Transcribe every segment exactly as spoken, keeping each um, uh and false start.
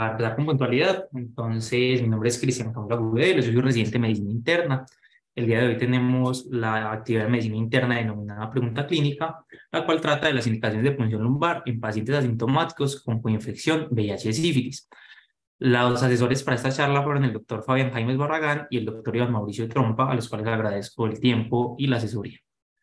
para empezar con puntualidad, entonces mi nombre es Cristian Camilo Agudelo, yo soy residente de medicina interna. El día de hoy tenemos la actividad de medicina interna denominada pregunta clínica, la cual trata de las indicaciones de punción lumbar en pacientes asintomáticos con coinfección, V I H y sífilis. Los asesores para esta charla fueron el doctor Fabián Jaimes Barragán y el doctor Iván Mauricio Trompa, a los cuales agradezco el tiempo y la asesoría.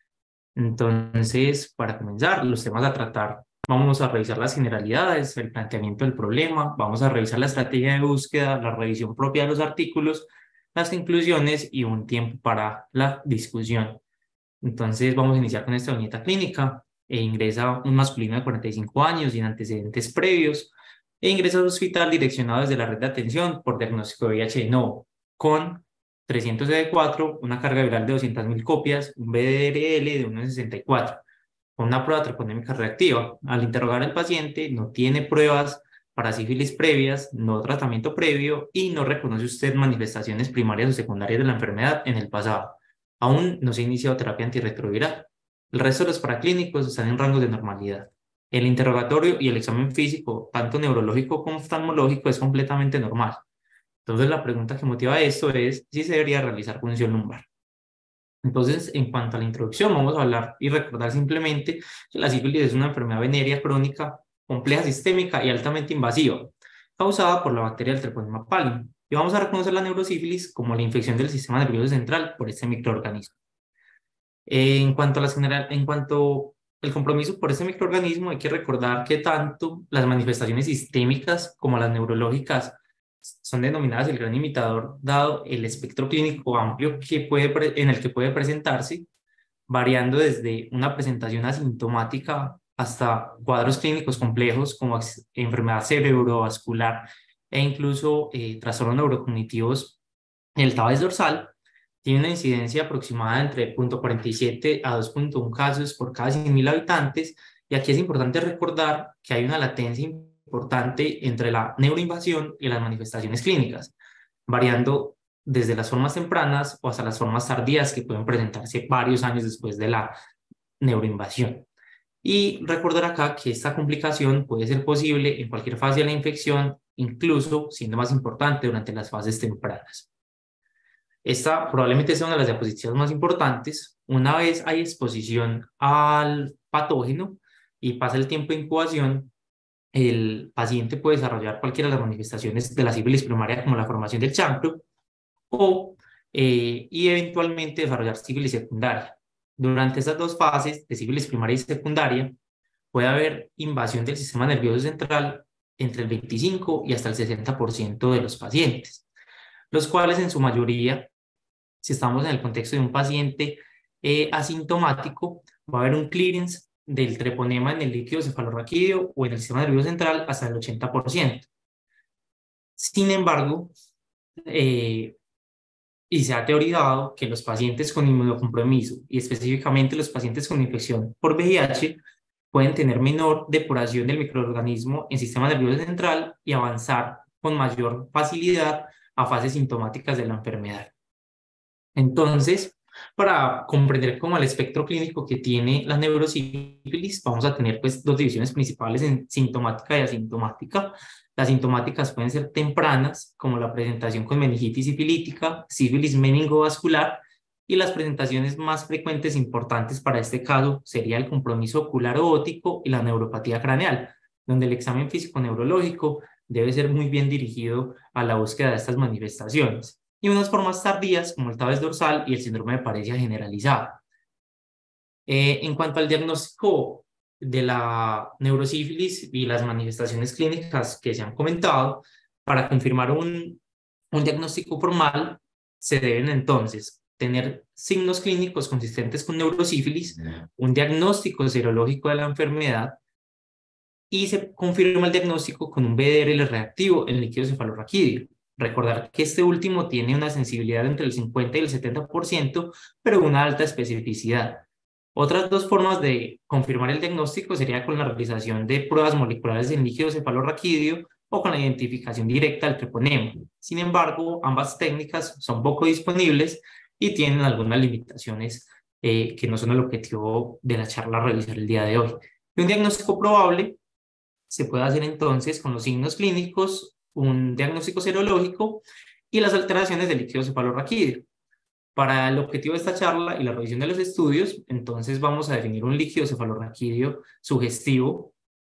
Entonces, para comenzar, los temas a tratar, vamos a revisar las generalidades, el planteamiento del problema, vamos a revisar la estrategia de búsqueda, la revisión propia de los artículos, las inclusiones y un tiempo para la discusión. Entonces, vamos a iniciar con esta viñeta clínica. E ingresa un masculino de cuarenta y cinco años sin antecedentes previos e ingresa al hospital direccionado desde la red de atención por diagnóstico de V I H no, con trescientos C D cuatro, una carga viral de doscientas mil copias, un B D R L de uno coma sesenta y cuatro, con una prueba treponémica reactiva. Al interrogar al paciente, no tiene pruebas para sífilis previas, no tratamiento previo y no reconoce usted manifestaciones primarias o secundarias de la enfermedad en el pasado. Aún no se ha iniciado terapia antirretroviral. El resto de los paraclínicos están en rango de normalidad. El interrogatorio y el examen físico, tanto neurológico como oftalmológico, es completamente normal. Entonces, la pregunta que motiva esto es si se debería realizar punción lumbar. Entonces, en cuanto a la introducción, vamos a hablar y recordar simplemente que la sífilis es una enfermedad venérea crónica, compleja sistémica y altamente invasiva, causada por la bacteria del Treponema pallidum. Y vamos a reconocer la neurosífilis como la infección del sistema nervioso central por este microorganismo. En cuanto a las general, en cuanto al compromiso por este microorganismo, hay que recordar que tanto las manifestaciones sistémicas como las neurológicas son denominadas el gran imitador, dado el espectro clínico amplio que puede, en el que puede presentarse, variando desde una presentación asintomática hasta cuadros clínicos complejos como enfermedad cerebrovascular e incluso eh, trastornos neurocognitivos. El Tabes dorsal tiene una incidencia aproximada entre cero punto cuarenta y siete a dos punto uno casos por cada cien mil habitantes, y aquí es importante recordar que hay una latencia importante entre la neuroinvasión y las manifestaciones clínicas, variando desde las formas tempranas o hasta las formas tardías que pueden presentarse varios años después de la neuroinvasión. Y recordar acá que esta complicación puede ser posible en cualquier fase de la infección, incluso siendo más importante durante las fases tempranas. Esta probablemente sea una de las diapositivas más importantes. Una vez hay exposición al patógeno y pasa el tiempo de incubación, el paciente puede desarrollar cualquiera de las manifestaciones de la sífilis primaria, como la formación del chancro, o eh, y eventualmente desarrollar sífilis secundaria. Durante estas dos fases de sífilis primaria y secundaria, puede haber invasión del sistema nervioso central entre el veinticinco y hasta el sesenta por ciento de los pacientes, los cuales en su mayoría, si estamos en el contexto de un paciente eh, asintomático, va a haber un clearance del treponema en el líquido cefalorraquídeo o en el sistema nervioso central hasta el ochenta por ciento. Sin embargo, eh, y se ha teorizado que los pacientes con inmunocompromiso y específicamente los pacientes con infección por V I H pueden tener menor depuración del microorganismo en el sistema nervioso central y avanzar con mayor facilidad a fases sintomáticas de la enfermedad. Entonces, para comprender como el espectro clínico que tiene la neurosífilis, vamos a tener pues dos divisiones principales en sintomática y asintomática. Las sintomáticas pueden ser tempranas, como la presentación con meningitis sifilítica, sífilis meningovascular, y las presentaciones más frecuentes e importantes para este caso sería el compromiso ocular o óptico y la neuropatía craneal, donde el examen físico neurológico debe ser muy bien dirigido a la búsqueda de estas manifestaciones, y unas formas tardías como el Tabes dorsal y el síndrome de paresia generalizada. Eh, en cuanto al diagnóstico de la neurosífilis y las manifestaciones clínicas que se han comentado, para confirmar un, un diagnóstico formal se deben entonces tener signos clínicos consistentes con neurosífilis, un diagnóstico serológico de la enfermedad, y se confirma el diagnóstico con un B D R L reactivo en líquido cefalorraquídeo. Recordar que este último tiene una sensibilidad entre el cincuenta y el setenta por ciento, pero una alta especificidad. Otras dos formas de confirmar el diagnóstico sería con la realización de pruebas moleculares en líquido cefalorraquídeo o con la identificación directa del treponema. Sin embargo, ambas técnicas son poco disponibles y tienen algunas limitaciones eh, que no son el objetivo de la charla a realizar el día de hoy. Y un diagnóstico probable se puede hacer entonces con los signos clínicos un diagnóstico serológico y las alteraciones del líquido cefalorraquídeo. Para el objetivo de esta charla y la revisión de los estudios, entonces vamos a definir un líquido cefalorraquídeo sugestivo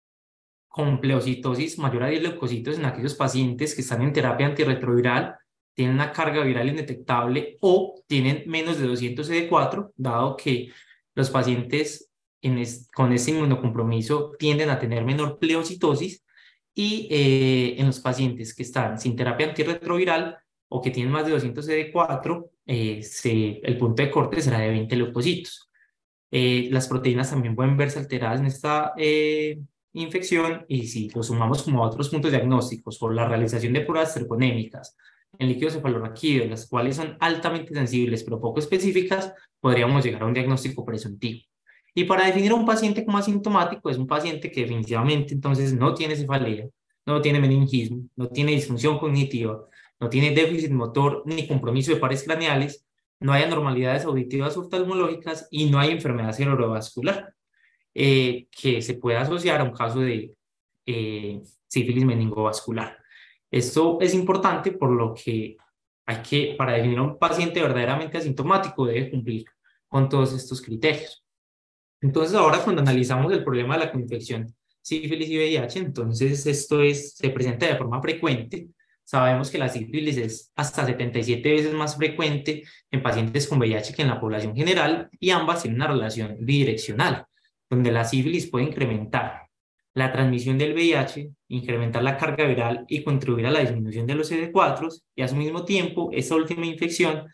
con pleocitosis mayor a diez leucocitos en aquellos pacientes que están en terapia antirretroviral, tienen una carga viral indetectable o tienen menos de doscientos C D cuatro, dado que los pacientes en es, con este inmunocompromiso tienden a tener menor pleocitosis, y eh, en los pacientes que están sin terapia antirretroviral o que tienen más de doscientos C D cuatro, eh, se, el punto de corte será de veinte leucocitos. Eh, las proteínas también pueden verse alteradas en esta eh, infección, y si lo sumamos como a otros puntos diagnósticos por la realización de pruebas treponémicas en líquido cefalorraquídeo, las cuales son altamente sensibles pero poco específicas, podríamos llegar a un diagnóstico presuntivo. Y para definir a un paciente como asintomático, es un paciente que definitivamente entonces no tiene cefalea, no tiene meningismo, no tiene disfunción cognitiva, no tiene déficit motor ni compromiso de pares craneales, no hay anormalidades auditivas oftalmológicas y no hay enfermedad cerebrovascular eh, que se pueda asociar a un caso de eh, sífilis meningovascular. Esto es importante por lo que hay que, para definir a un paciente verdaderamente asintomático, debe cumplir con todos estos criterios. Entonces, ahora cuando analizamos el problema de la coinfección sífilis y V I H, entonces esto es, se presenta de forma frecuente. Sabemos que la sífilis es hasta setenta y siete veces más frecuente en pacientes con V I H que en la población general, y ambas tienen una relación bidireccional, donde la sífilis puede incrementar la transmisión del V I H, incrementar la carga viral y contribuir a la disminución de los C D cuatro, y a su mismo tiempo, esta última infección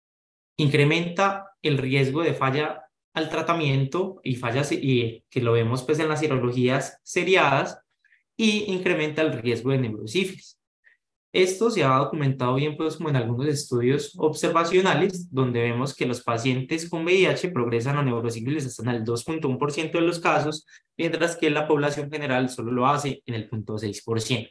incrementa el riesgo de falla al tratamiento y fallas, y que lo vemos pues en las serologías seriadas, y incrementa el riesgo de neurosífilis. Esto se ha documentado bien pues como en algunos estudios observacionales, donde vemos que los pacientes con V I H progresan a neurosífilis hasta en el dos punto uno por ciento de los casos, mientras que la población general solo lo hace en el cero punto seis por ciento.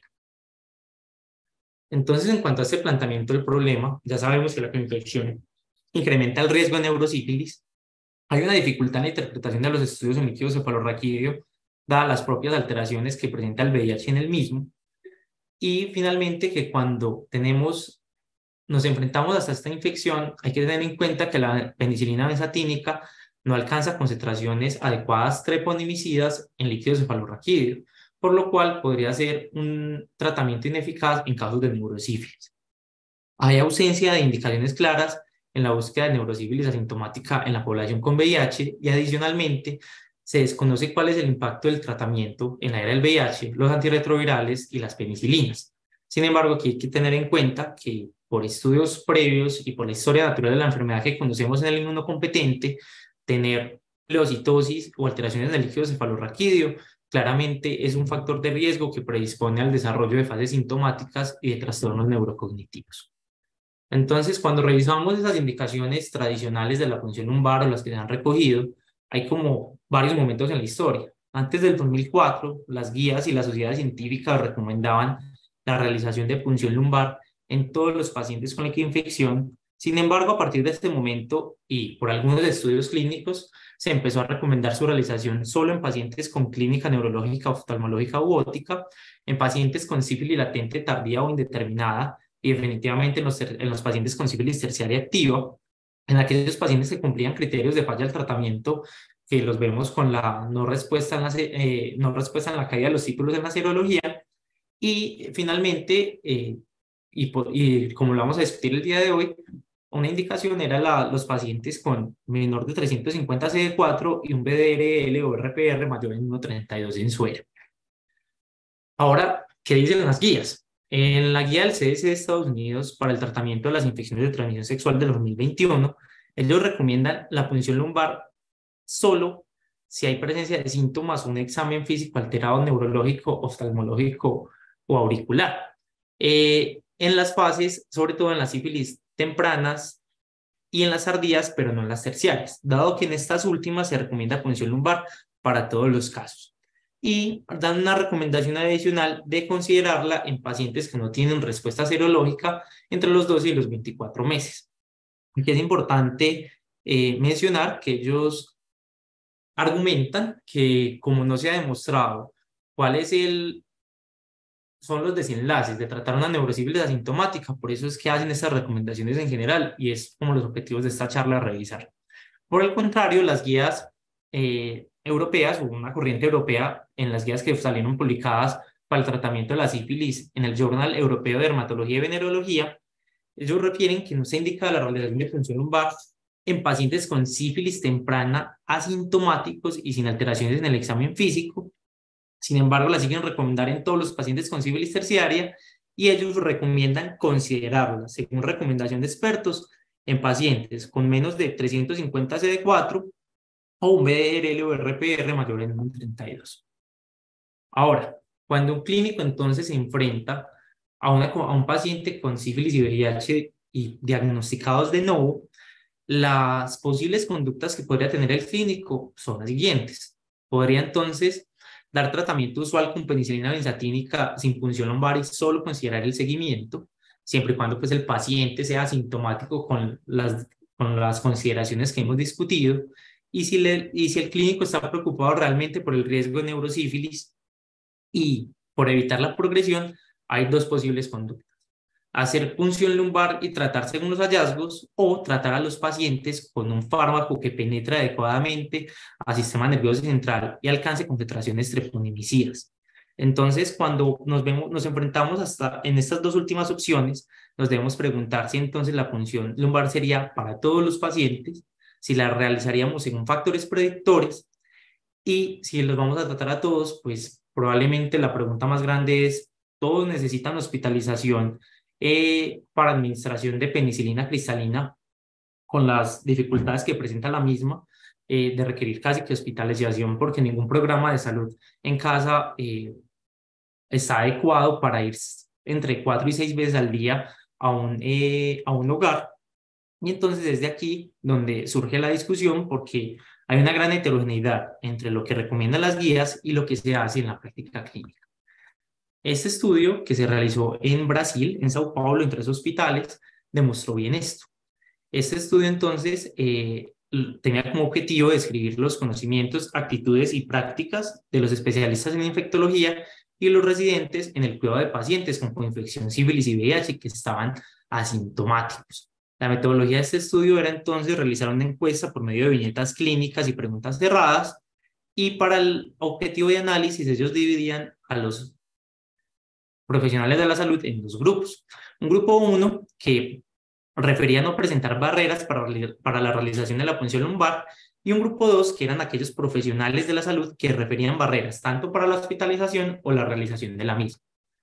Entonces, en cuanto a este planteamiento del problema, ya sabemos que la infección incrementa el riesgo de neurosífilis. Hay una dificultad en la interpretación de los estudios en líquido cefalorraquídeo, dadas las propias alteraciones que presenta el V I H en el mismo. Y finalmente, que cuando tenemos, nos enfrentamos hasta esta infección, hay que tener en cuenta que la penicilina benzatínica no alcanza concentraciones adecuadas treponimicidas en líquido cefalorraquídeo, por lo cual podría ser un tratamiento ineficaz en casos de neurosífilis. Hay ausencia de indicaciones claras en la búsqueda de neurosífilis asintomática en la población con V I H, y adicionalmente se desconoce cuál es el impacto del tratamiento en la era del V I H, los antirretrovirales y las penicilinas. Sin embargo, aquí hay que tener en cuenta que por estudios previos y por la historia natural de la enfermedad que conocemos en el inmunocompetente, tener pleocitosis o alteraciones del líquido cefalorraquídeo claramente es un factor de riesgo que predispone al desarrollo de fases sintomáticas y de trastornos neurocognitivos. Entonces, cuando revisamos esas indicaciones tradicionales de la punción lumbar o las que se han recogido, hay como varios momentos en la historia. Antes del dos mil cuatro, las guías y las sociedades científicas recomendaban la realización de punción lumbar en todos los pacientes con infección. Sin embargo, a partir de este momento y por algunos estudios clínicos, se empezó a recomendar su realización solo en pacientes con clínica neurológica, oftalmológica u óptica, en pacientes con sífilis latente tardía o indeterminada, y definitivamente en los, en los pacientes con sífilis terciaria activa, en aquellos pacientes que cumplían criterios de falla al tratamiento, que los vemos con la no respuesta en la, eh, no respuesta en la caída de los ciclos en la serología. Y finalmente, eh, y, por, y como lo vamos a discutir el día de hoy, una indicación era la, los pacientes con menor de trescientos cincuenta C D cuatro y un B D R L o R P R mayor en uno punto treinta y dos en suero. Ahora, ¿qué dicen las guías? En la guía del C D C de Estados Unidos para el tratamiento de las infecciones de transmisión sexual del dos mil veintiuno, ellos recomiendan la punción lumbar solo si hay presencia de síntomas o un examen físico alterado neurológico, oftalmológico o auricular. Eh, en las fases, sobre todo en las sífilis tempranas y en las tardías, pero no en las terciarias, dado que en estas últimas se recomienda punción lumbar para todos los casos. Y dan una recomendación adicional de considerarla en pacientes que no tienen respuesta serológica entre los doce y los veinticuatro meses. Aquí es importante eh, mencionar que ellos argumentan que como no se ha demostrado cuál es el son los desenlaces de tratar una neurosífilis asintomática, por eso es que hacen estas recomendaciones en general y es como los objetivos de esta charla a revisar. Por el contrario, las guías eh, europeas o una corriente europea en las guías que salieron publicadas para el tratamiento de la sífilis en el Journal Europeo de Dermatología y Venerología, ellos refieren que no se indica la realización de punción lumbar en pacientes con sífilis temprana, asintomáticos y sin alteraciones en el examen físico. Sin embargo, la siguen recomendar en todos los pacientes con sífilis terciaria y ellos recomiendan considerarla, según recomendación de expertos, en pacientes con menos de trescientos cincuenta C D cuatro o un B D R L o R P R mayor en uno treinta y dos. Ahora, cuando un clínico entonces se enfrenta a, una, a un paciente con sífilis y V I H y diagnosticados de nuevo, las posibles conductas que podría tener el clínico son las siguientes. Podría entonces dar tratamiento usual con penicilina benzatínica sin punción lumbar y solo considerar el seguimiento, siempre y cuando pues, el paciente sea asintomático con las, con las consideraciones que hemos discutido, y si, le, y si el clínico está preocupado realmente por el riesgo de neurosífilis y por evitar la progresión, hay dos posibles conductas: hacer punción lumbar y tratar según los hallazgos, o tratar a los pacientes con un fármaco que penetre adecuadamente al sistema nervioso central y alcance concentraciones treponimicidas. Entonces, cuando nos, vemos, nos enfrentamos hasta en estas dos últimas opciones, nos debemos preguntar si entonces la punción lumbar sería para todos los pacientes, si la realizaríamos según factores predictores, y si los vamos a tratar a todos, pues probablemente la pregunta más grande es: ¿todos necesitan hospitalización eh, para administración de penicilina cristalina con las dificultades que presenta la misma, eh, de requerir casi que hospitalización, porque ningún programa de salud en casa eh, está adecuado para ir entre cuatro y seis veces al día a un, eh, a un hogar? Y entonces desde aquí donde surge la discusión, porque hay una gran heterogeneidad entre lo que recomiendan las guías y lo que se hace en la práctica clínica. Este estudio, que se realizó en Brasil, en Sao Paulo, en tres hospitales, demostró bien esto. Este estudio entonces eh, tenía como objetivo describir los conocimientos, actitudes y prácticas de los especialistas en infectología y los residentes en el cuidado de pacientes con coinfección, sífilis y V I H que estaban asintomáticos. La metodología de este estudio era entonces realizar una encuesta por medio de viñetas clínicas y preguntas cerradas, y para el objetivo de análisis ellos dividían a los profesionales de la salud en dos grupos. Un grupo uno que refería a no presentar barreras para, para la realización de la punción lumbar, y un grupo dos que eran aquellos profesionales de la salud que referían barreras tanto para la hospitalización o la realización de la misma.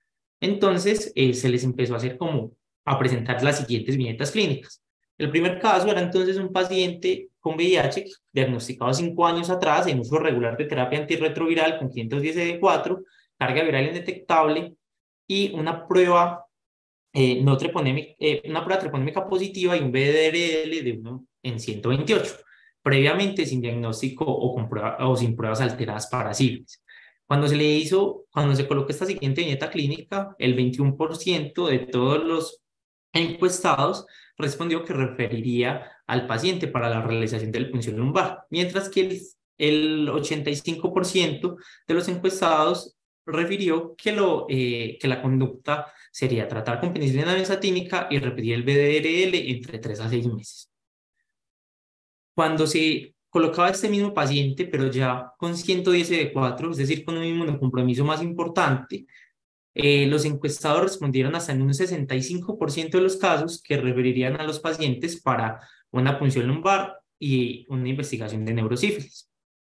Entonces eh, se les empezó a hacer como a presentar las siguientes viñetas clínicas. El primer caso era entonces un paciente con V I H diagnosticado cinco años atrás en uso regular de terapia antirretroviral con quinientos diez C D cuatro, carga viral indetectable y una prueba eh, no treponémica, eh, una prueba treponémica positiva y un B D R L de uno en ciento veintiocho, previamente sin diagnóstico o, con prueba, o sin pruebas alteradas para sífilis. Cuando se le hizo, cuando se colocó esta siguiente viñeta clínica, el veintiuno por ciento de todos los encuestados respondió que referiría al paciente para la realización de la punción lumbar, mientras que el, el ochenta y cinco por ciento de los encuestados refirió que, lo, eh, que la conducta sería tratar con penicilina benzatínica y repetir el B D R L entre tres a seis meses. Cuando se colocaba este mismo paciente, pero ya con ciento diez C D cuatro, es decir, con un inmunocompromiso más importante, eh, los encuestados respondieron hasta en un sesenta y cinco por ciento de los casos que referirían a los pacientes para una punción lumbar y una investigación de neurosífilis.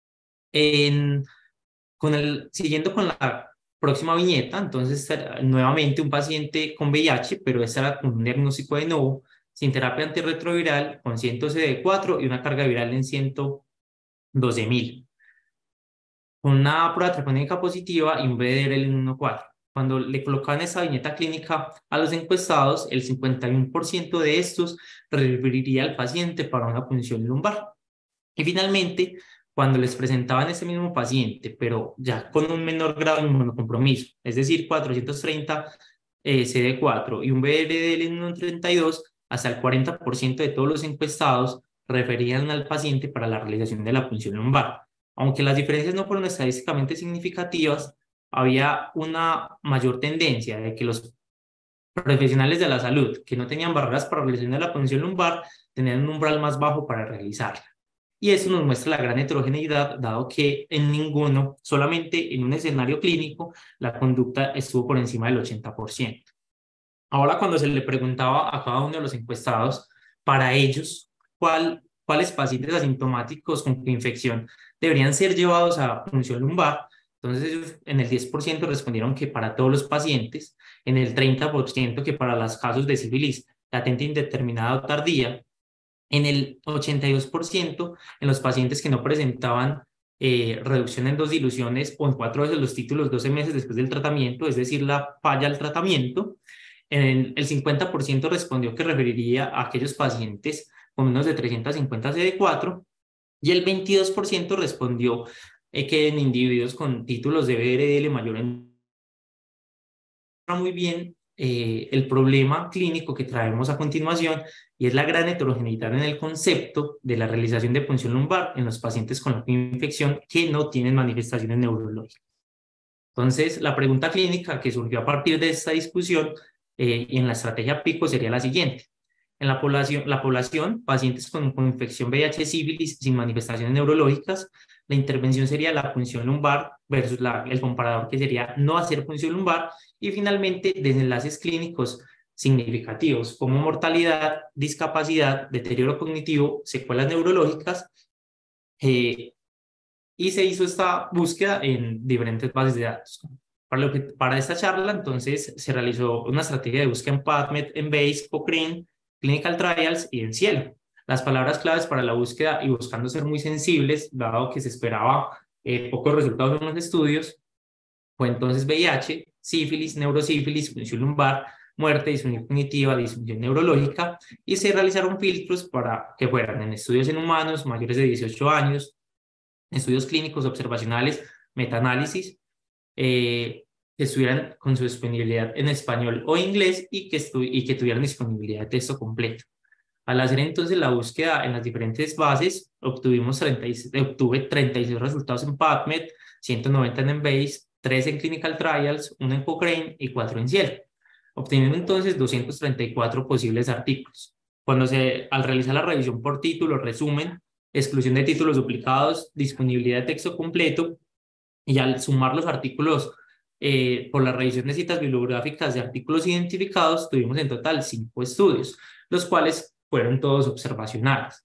En, con el, siguiendo con la próxima viñeta, entonces nuevamente un paciente con V I H, pero esta era con un diagnóstico de nuevo, sin terapia antirretroviral, con cien C D cuatro y una carga viral en ciento doce mil, con una prueba treponémica positiva y un B D R L en uno punto cuatro. Cuando le colocaban esa viñeta clínica a los encuestados, el cincuenta y uno por ciento de estos referiría al paciente para una punción lumbar. Y finalmente, cuando les presentaban ese mismo paciente, pero ya con un menor grado de inmunocompromiso, es decir, cuatrocientos treinta eh, C D cuatro y un B D R L en uno punto treinta y dos, hasta el cuarenta por ciento de todos los encuestados referían al paciente para la realización de la punción lumbar. Aunque las diferencias no fueron estadísticamente significativas, había una mayor tendencia de que los profesionales de la salud que no tenían barreras para realizar la punción lumbar tenían un umbral más bajo para realizarla. Y eso nos muestra la gran heterogeneidad, dado que en ninguno, solamente en un escenario clínico, la conducta estuvo por encima del ochenta por ciento. Ahora, cuando se le preguntaba a cada uno de los encuestados, para ellos, ¿cuál, cuáles pacientes asintomáticos con infección deberían ser llevados a punción lumbar? Entonces, ellos en el diez por ciento respondieron que para todos los pacientes, en el treinta por ciento que para los casos de sífilis latente indeterminada o tardía, en el ochenta y dos por ciento en los pacientes que no presentaban eh, reducción en dos diluciones o en cuatro veces los títulos doce meses después del tratamiento, es decir, la falla al tratamiento. En el cincuenta por ciento respondió que referiría a aquellos pacientes con menos de trescientos cincuenta C D cuatro y el veintidós por ciento respondió eh, que en individuos con títulos de B R D L mayor en muy bien eh, el problema clínico que traemos a continuación, y es la gran heterogeneidad en el concepto de la realización de punción lumbar en los pacientes con la infección que no tienen manifestaciones neurológicas. Entonces, la pregunta clínica que surgió a partir de esta discusión eh, y en la estrategia PICO sería la siguiente. En la población, la población pacientes con, con infección V I H sífilis sin manifestaciones neurológicas, la intervención sería la punción lumbar versus la, el comparador que sería no hacer punción lumbar, y finalmente desenlaces clínicos significativos como mortalidad, discapacidad, deterioro cognitivo, secuelas neurológicas, eh, y se hizo esta búsqueda en diferentes bases de datos. Para, lo que, para esta charla, entonces, se realizó una estrategia de búsqueda en PubMed, en Base, Cochrane, Clinical Trials y en Cielo. Las palabras claves para la búsqueda, y buscando ser muy sensibles, dado que se esperaba eh, pocos resultados en los estudios, fue entonces V I H, sífilis, neurosífilis, función lumbar, muerte, disfunción cognitiva, disfunción neurológica, y se realizaron filtros para que fueran en estudios en humanos mayores de dieciocho años, estudios clínicos observacionales, metaanálisis, eh, que estuvieran con su disponibilidad en español o inglés y que, y que tuvieran disponibilidad de texto completo. Al hacer entonces la búsqueda en las diferentes bases, obtuvimos treinta y seis, obtuve treinta y seis resultados en PubMed, ciento noventa en Embase, tres en Clinical Trials, uno en Cochrane y cuatro en Cielo, obteniendo entonces doscientos treinta y cuatro posibles artículos. Cuando se, al realizar la revisión por título, resumen, exclusión de títulos duplicados, disponibilidad de texto completo, y al sumar los artículos eh, por la revisión de citas bibliográficas de artículos identificados, tuvimos en total cinco estudios, los cuales fueron todos observacionales.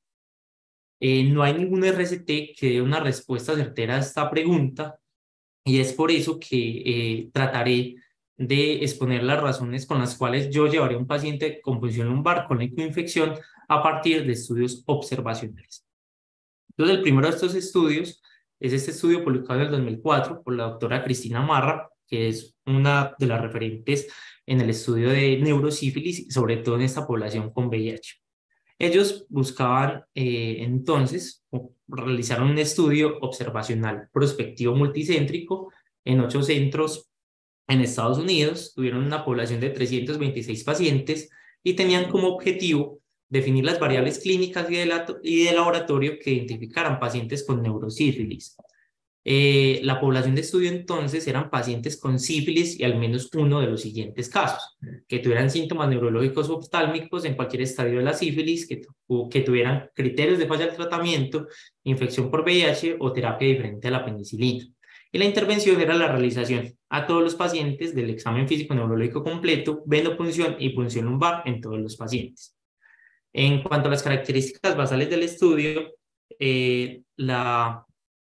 Eh, no hay ningún R C T que dé una respuesta certera a esta pregunta, y es por eso que eh, trataré de exponer las razones con las cuales yo llevaría a un paciente con punción lumbar con infección a partir de estudios observacionales. Entonces, el primero de estos estudios es este estudio publicado en el dos mil cuatro por la doctora Cristina Marra, que es una de las referentes en el estudio de neurosífilis, sobre todo en esta población con V I H. Ellos buscaban eh, entonces, realizaron un estudio observacional prospectivo multicéntrico en ocho centros en Estados Unidos, tuvieron una población de trescientos veintiséis pacientes y tenían como objetivo definir las variables clínicas y de, la, y de laboratorio que identificaran pacientes con neurosífilis. Eh, la población de estudio entonces eran pacientes con sífilis y al menos uno de los siguientes casos: que tuvieran síntomas neurológicos o oftálmicos en cualquier estadio de la sífilis, que, que tuvieran criterios de falla del tratamiento, infección por V I H o terapia diferente a la penicilina. Y la intervención era la realización a todos los pacientes del examen físico neurológico completo, venopunción y punción lumbar en todos los pacientes. En cuanto a las características basales del estudio, eh, la,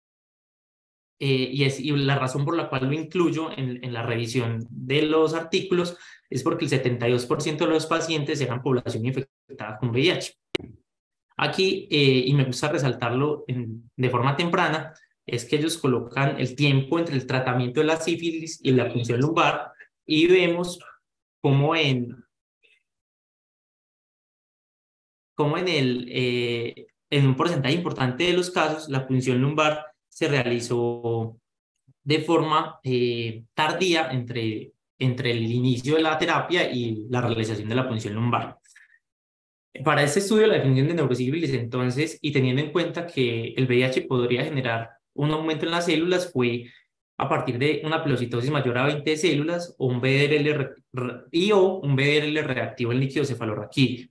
eh, y, es, y la razón por la cual lo incluyo en, en la revisión de los artículos es porque el setenta y dos por ciento de los pacientes eran población infectada con V I H. Aquí, eh, y me gusta resaltarlo en, de forma temprana, es que ellos colocan el tiempo entre el tratamiento de la sífilis y la punción lumbar, y vemos cómo en, cómo en, el, eh, en un porcentaje importante de los casos la punción lumbar se realizó de forma eh, tardía entre, entre el inicio de la terapia y la realización de la punción lumbar. Para este estudio, la definición de neurosífilis, entonces, y teniendo en cuenta que el V I H podría generar un aumento en las células, fue a partir de una pilocitosis mayor a veinte células o un B D R L re- re- y o un B D R L reactivo en líquido cefalorraquídeo.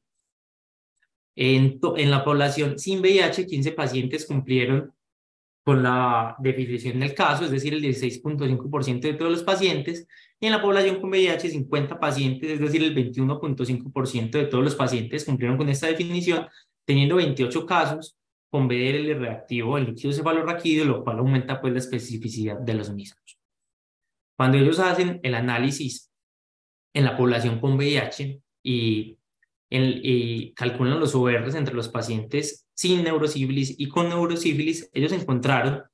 En, to- en la población sin V I H, quince pacientes cumplieron con la definición del caso, es decir, el dieciséis punto cinco por ciento de todos los pacientes, y en la población con V I H, cincuenta pacientes, es decir, el veintiuno punto cinco por ciento de todos los pacientes cumplieron con esta definición, teniendo veintiocho casos con B D R L reactivo en líquido cefalorraquídeo, lo cual aumenta pues la especificidad de los mismos. Cuando ellos hacen el análisis en la población con V I H y, el, y calculan los O Rs entre los pacientes sin neurosífilis y con neurosífilis, ellos encontraron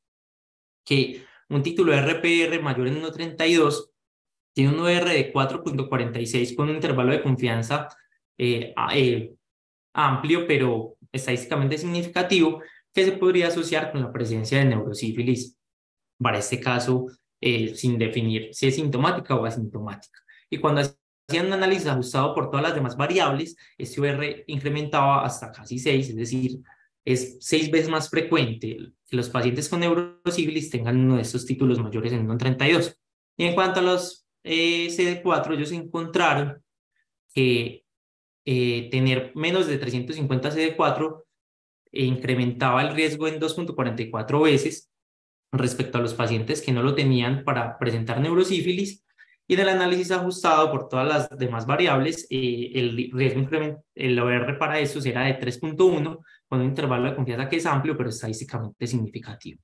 que un título de R P R mayor en uno punto treinta y dos tiene un O R de cuatro punto cuarenta y seis con un intervalo de confianza eh, eh, amplio, pero estadísticamente significativo, que se podría asociar con la presencia de neurosífilis, para este caso, eh, sin definir si es sintomática o asintomática. Y cuando hacían un análisis ajustado por todas las demás variables, este O R incrementaba hasta casi seis, es decir, es seis veces más frecuente que los pacientes con neurosífilis tengan uno de estos títulos mayores en uno punto treinta y dos. Y en cuanto a los eh, C D cuatro, ellos encontraron que eh, tener menos de trescientos cincuenta C D cuatro eh, incrementaba el riesgo en dos punto cuarenta y cuatro veces respecto a los pacientes que no lo tenían para presentar neurosífilis, y en el análisis ajustado por todas las demás variables, eh, el riesgo increment, el O R para estos era de tres punto uno, con un intervalo de confianza que es amplio, pero estadísticamente significativo.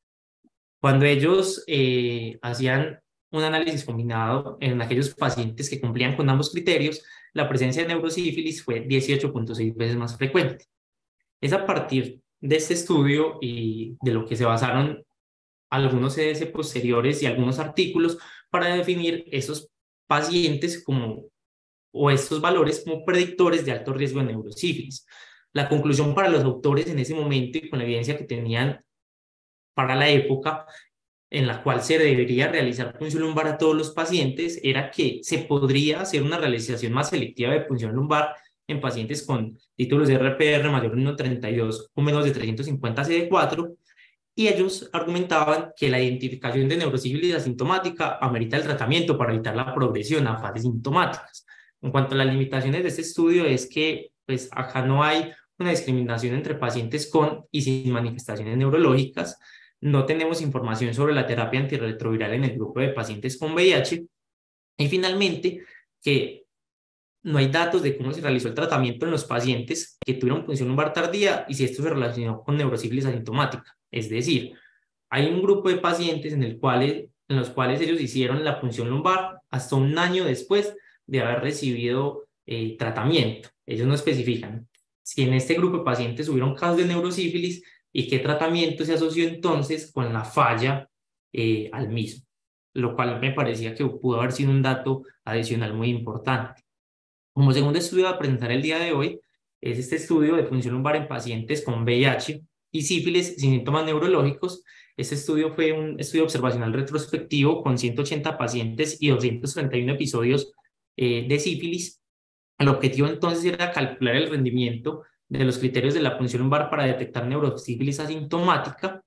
Cuando ellos eh, hacían un análisis combinado en aquellos pacientes que cumplían con ambos criterios, la presencia de neurosífilis fue dieciocho punto seis veces más frecuente. Es a partir de este estudio y de lo que se basaron algunos C D S posteriores y algunos artículos para definir esos pacientes como, o estos valores como predictores de alto riesgo de neurosífilis. La conclusión para los autores en ese momento y con la evidencia que tenían para la época en la cual se debería realizar punción lumbar a todos los pacientes era que se podría hacer una realización más selectiva de punción lumbar en pacientes con títulos de R P R mayor a uno punto treinta y dos o menos de trescientos cincuenta C D cuatro, y ellos argumentaban que la identificación de neurosífilis asintomática amerita el tratamiento para evitar la progresión a fases sintomáticas. En cuanto a las limitaciones de este estudio, es que pues, acá no hay una discriminación entre pacientes con y sin manifestaciones neurológicas. No tenemos información sobre la terapia antirretroviral en el grupo de pacientes con V I H. Y finalmente, que no hay datos de cómo se realizó el tratamiento en los pacientes que tuvieron punción lumbar tardía y si esto se relacionó con neurosífilis asintomática. Es decir, hay un grupo de pacientes en, el cual, en los cuales ellos hicieron la punción lumbar hasta un año después de haber recibido eh, tratamiento. Ellos no especifican si en este grupo de pacientes hubieron casos de neurosífilis y qué tratamiento se asoció entonces con la falla eh, al mismo, lo cual me parecía que pudo haber sido un dato adicional muy importante. Como segundo estudio a presentar el día de hoy es este estudio de punción lumbar en pacientes con V I H y sífilis sin síntomas neurológicos. Este estudio fue un estudio observacional retrospectivo con ciento ochenta pacientes y doscientos treinta y uno episodios eh, de sífilis. El objetivo entonces era calcular el rendimiento de los criterios de la punción lumbar para detectar neurosífilis asintomática,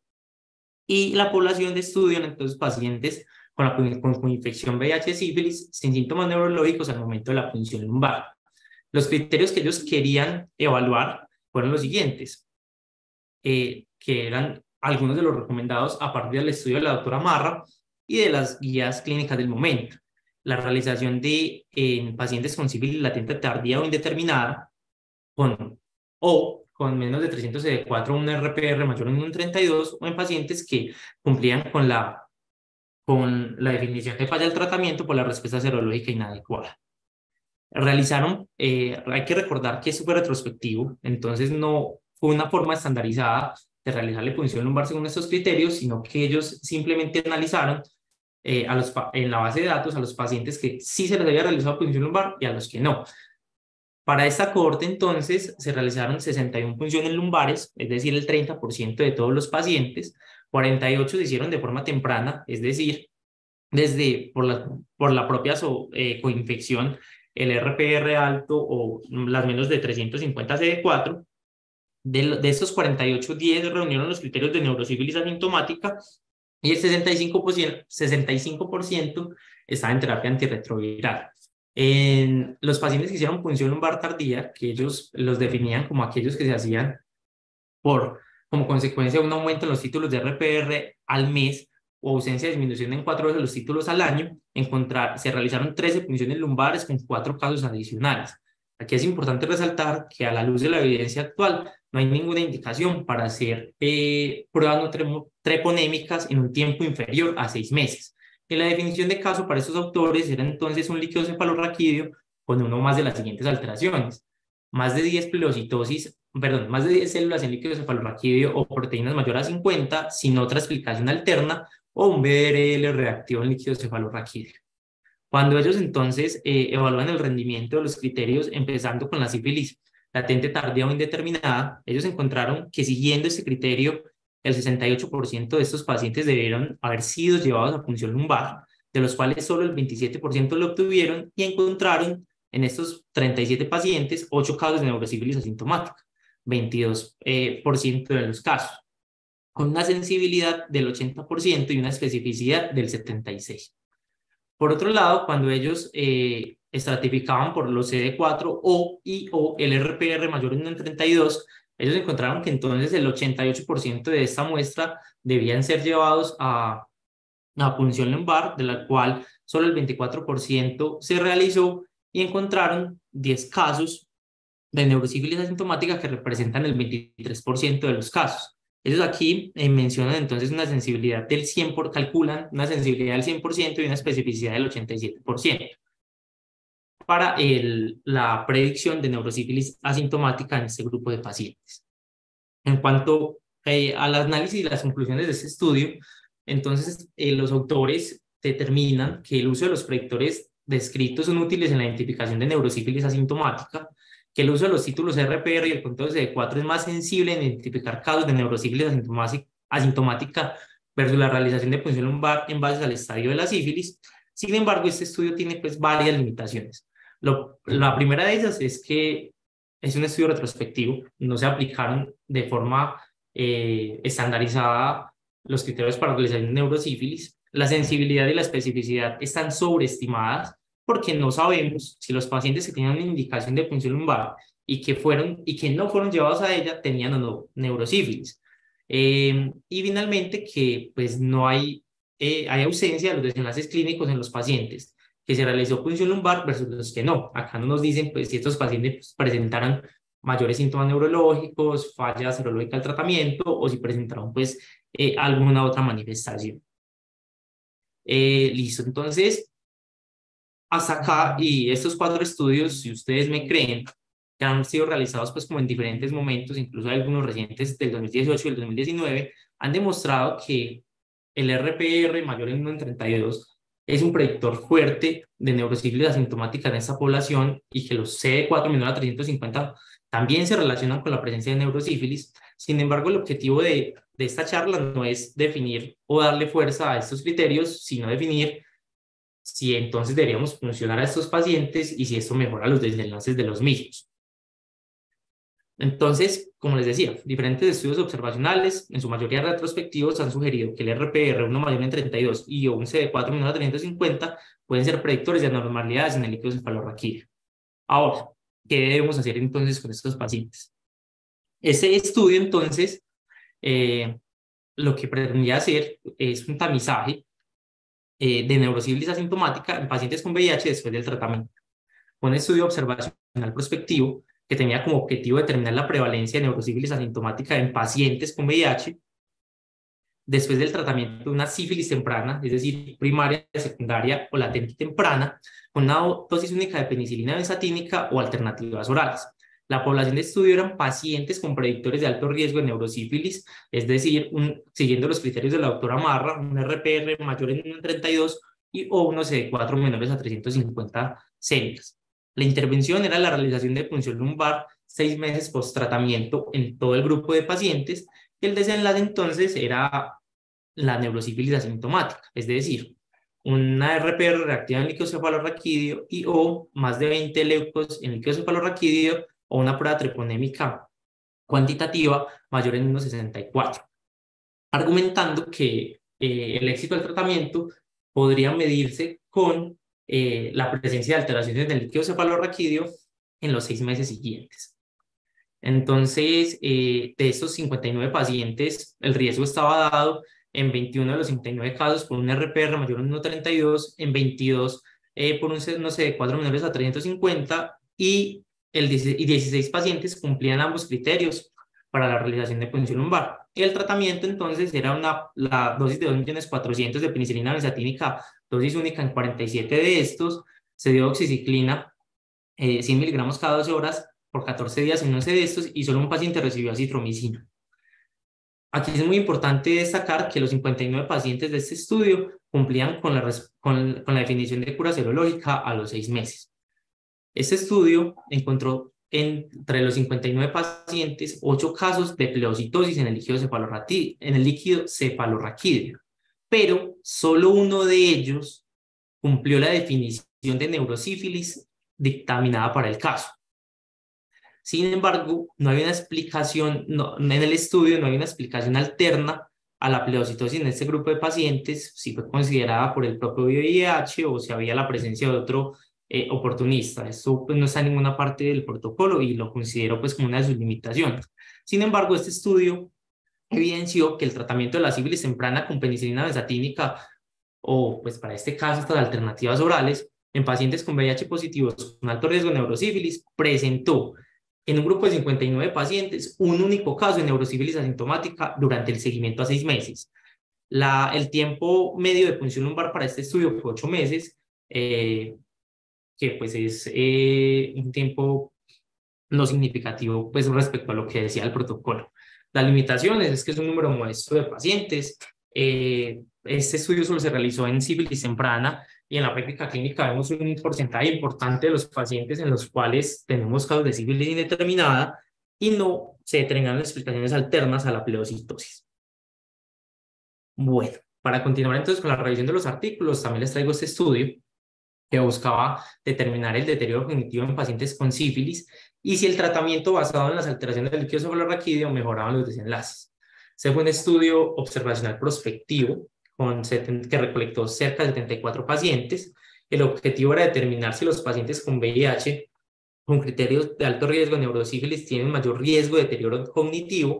y la población de estudio en entonces pacientes con, la, con, con infección V I H sífilis sin síntomas neurológicos al momento de la punción lumbar. Los criterios que ellos querían evaluar fueron los siguientes, eh, que eran algunos de los recomendados a partir del estudio de la doctora Marra y de las guías clínicas del momento. La realización de en pacientes con sífilis latente tardía o indeterminada, con, o con menos de trescientos C D cuatro, un R P R mayor a uno punto treinta y dos, o en pacientes que cumplían con la, con la definición de falla del tratamiento por la respuesta serológica inadecuada. Realizaron, eh, hay que recordar que es súper retrospectivo, entonces no fue una forma estandarizada de realizar la punción lumbar según estos criterios, sino que ellos simplemente analizaron eh, a los, en la base de datos a los pacientes que sí se les había realizado punción lumbar y a los que no. Para esta cohorte, entonces, se realizaron sesenta y una punciones lumbares, es decir, el treinta por ciento de todos los pacientes, cuarenta y ocho se hicieron de forma temprana, es decir, desde por la, por la propia so, eh, coinfección, el R P R alto o las menos de trescientos cincuenta C D cuatro. De, de estos cuarenta y ocho, diez reunieron los criterios de neurosífilis asintomática y el sesenta y cinco por ciento, sesenta y cinco por ciento estaba en terapia antirretroviral. En los pacientes que hicieron punción lumbar tardía, que ellos los definían como aquellos que se hacían por, como consecuencia de un aumento en los títulos de R P R al mes o ausencia de disminución en cuatro veces los títulos al año, encontrar, se realizaron trece punciones lumbares con cuatro casos adicionales. Aquí es importante resaltar que a la luz de la evidencia actual no hay ninguna indicación para hacer eh, pruebas no treponémicas en un tiempo inferior a seis meses. Y la definición de caso para estos autores era entonces un líquido cefalorraquídeo con uno más de las siguientes alteraciones: más de diez pilocitosis, perdón, más de diez células en líquido cefalorraquídeo o proteínas mayor a cincuenta sin otra explicación alterna, o un B D R L reactivo en líquido cefalorraquídeo. Cuando ellos entonces eh, evalúan el rendimiento de los criterios, empezando con la sífilis latente tardía o indeterminada, ellos encontraron que siguiendo este criterio, el sesenta y ocho por ciento de estos pacientes debieron haber sido llevados a punción lumbar, de los cuales solo el veintisiete por ciento lo obtuvieron, y encontraron en estos treinta y siete pacientes ocho casos de neurosífilis asintomática, veintidós por ciento de los casos, con una sensibilidad del ochenta por ciento y una especificidad del setenta y seis por ciento. Por otro lado, cuando ellos eh, estratificaban por los C D cuatro o y o el R P R mayor en treinta y dos, ellos encontraron que entonces el ochenta y ocho por ciento de esta muestra debían ser llevados a, a punción lumbar, de la cual solo el veinticuatro por ciento se realizó, y encontraron diez casos de neurosífilis asintomática que representan el veintitrés por ciento de los casos. Ellos aquí eh, mencionan entonces una sensibilidad del cien por ciento, calculan una sensibilidad del cien por ciento y una especificidad del ochenta y siete por ciento para el, la predicción de neurosífilis asintomática en este grupo de pacientes. En cuanto eh, al análisis y las conclusiones de este estudio, entonces eh, los autores determinan que el uso de los predictores descritos son útiles en la identificación de neurosífilis asintomática, que el uso de los títulos R P R y el conteo C D cuatro es más sensible en identificar casos de neurosífilis asintomática versus la realización de punción lumbar en base al estadio de la sífilis. Sin embargo, este estudio tiene pues varias limitaciones. Lo, la primera de ellas es que es un estudio retrospectivo, no se aplicaron de forma eh, estandarizada los criterios para realizar neurosífilis. La sensibilidad y la especificidad están sobreestimadas porque no sabemos si los pacientes que tenían una indicación de punción lumbar y que, fueron, y que no fueron llevados a ella tenían o no neurosífilis. Eh, y finalmente que pues no hay, eh, hay ausencia de los desenlaces clínicos en los pacientes que se realizó punción lumbar versus los que no. Acá no nos dicen pues, si estos pacientes pues, presentaron mayores síntomas neurológicos, falla serológica al tratamiento, o si presentaron pues, eh, alguna otra manifestación. Eh, listo, entonces, hasta acá, y estos cuatro estudios, si ustedes me creen, que han sido realizados pues, como en diferentes momentos, incluso algunos recientes del dos mil dieciocho y el dos mil diecinueve, han demostrado que el R P R mayor en uno en treinta y dos es un predictor fuerte de neurosífilis asintomática en esta población, y que los C D cuatro menor a trescientos cincuenta también se relacionan con la presencia de neurosífilis. Sin embargo, el objetivo de, de esta charla no es definir o darle fuerza a estos criterios, sino definir si entonces deberíamos funcionar a estos pacientes y si esto mejora los desenlaces de los mismos. Entonces, como les decía, diferentes estudios observacionales, en su mayoría retrospectivos, han sugerido que el R P R uno mayor en treinta y dos y un C D cuatro menor a trescientos cincuenta pueden ser predictores de anormalidades en el líquido cefalorraquídeo. Ahora, ¿qué debemos hacer entonces con estos pacientes? Este estudio, entonces, eh, lo que pretendía hacer es un tamizaje eh, de neurosífilis asintomática en pacientes con V I H después del tratamiento. Un estudio observacional prospectivo que tenía como objetivo determinar la prevalencia de neurosífilis asintomática en pacientes con V I H después del tratamiento de una sífilis temprana, es decir, primaria, secundaria o latente temprana, con una dosis única de penicilina benzatínica o alternativas orales. La población de estudio eran pacientes con predictores de alto riesgo de neurosífilis, es decir, un, siguiendo los criterios de la doctora Marra, un R P R mayor en treinta y dos y, o unos C D cuatro menores a trescientos cincuenta células. La intervención era la realización de punción lumbar seis meses post tratamiento en todo el grupo de pacientes, y el desenlace entonces era la neurosífilis asintomática, es decir, una R P R reactiva en líquido cefalorraquídeo y o más de veinte leucos en líquido cefalorraquídeo, o una prueba treponémica cuantitativa mayor en uno sesenta y cuatro, argumentando que eh, el éxito del tratamiento podría medirse con eh, la presencia de alteraciones en el líquido cefalorraquídeo en los seis meses siguientes. Entonces, eh, de estos cincuenta y nueve pacientes, el riesgo estaba dado en veintiuno de los cincuenta y nueve casos por un R P R mayor a uno punto treinta y dos, en veintidós eh, por un no sé, de cuatro menores a trescientos cincuenta, y, el, y dieciséis pacientes cumplían ambos criterios para la realización de punción lumbar. El tratamiento entonces era una, la dosis de dos millones cuatrocientos mil de penicilina benzatínica, dosis única en cuarenta y siete de estos, se dio oxiciclina, eh, cien miligramos cada doce horas por catorce días en once de estos, y solo un paciente recibió acitromicina. Aquí es muy importante destacar que los cincuenta y nueve pacientes de este estudio cumplían con la, con, con la definición de cura serológica a los seis meses. Este estudio encontró entre los cincuenta y nueve pacientes ocho casos de pleocitosis en el líquido cefalorraquídeo, en el líquido cefalorraquídeo, pero solo uno de ellos cumplió la definición de neurosífilis dictaminada para el caso. Sin embargo, no hay una explicación, no, en el estudio no hay una explicación alterna a la pleocitosis en este grupo de pacientes, si fue considerada por el propio V I H o si había la presencia de otro eh, oportunista. Esto pues, no está en ninguna parte del protocolo y lo considero pues como una de sus limitaciones. Sin embargo, este estudio evidenció que el tratamiento de la sífilis temprana con penicilina benzatínica, o pues para este caso estas alternativas orales, en pacientes con V I H positivos con alto riesgo de neurosífilis, presentó en un grupo de cincuenta y nueve pacientes un único caso de neurosífilis asintomática durante el seguimiento a seis meses. La, el tiempo medio de punción lumbar para este estudio fue ocho meses, eh, que pues es eh, un tiempo no significativo pues respecto a lo que decía el protocolo. Las limitaciones es que es un número modesto de pacientes. Eh, este estudio solo se realizó en sífilis temprana, y en la práctica clínica vemos un porcentaje importante de los pacientes en los cuales tenemos casos de sífilis indeterminada y no se determinaron explicaciones alternas a la pleocitosis. Bueno, para continuar entonces con la revisión de los artículos, también les traigo este estudio que buscaba determinar el deterioro cognitivo en pacientes con sífilis y si el tratamiento basado en las alteraciones del líquido cefalorraquídeo mejoraban los desenlaces. Este fue un estudio observacional prospectivo con que recolectó cerca de setenta y cuatro pacientes. El objetivo era determinar si los pacientes con V I H con criterios de alto riesgo de neurosífilis tienen mayor riesgo de deterioro cognitivo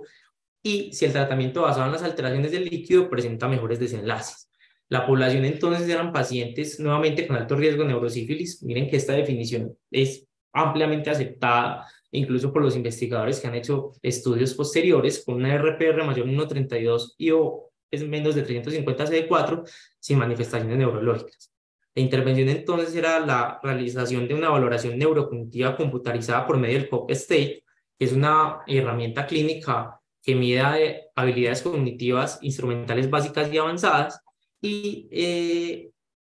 y si el tratamiento basado en las alteraciones del líquido presenta mejores desenlaces. La población entonces eran pacientes nuevamente con alto riesgo de neurosífilis. Miren que esta definición es ampliamente aceptada incluso por los investigadores que han hecho estudios posteriores con una R P R mayor a uno punto treinta y dos y o es menos de trescientos cincuenta C D cuatro sin manifestaciones neurológicas. La intervención entonces era la realización de una valoración neurocognitiva computarizada por medio del CogState, que es una herramienta clínica que mide habilidades cognitivas instrumentales básicas y avanzadas, y, eh,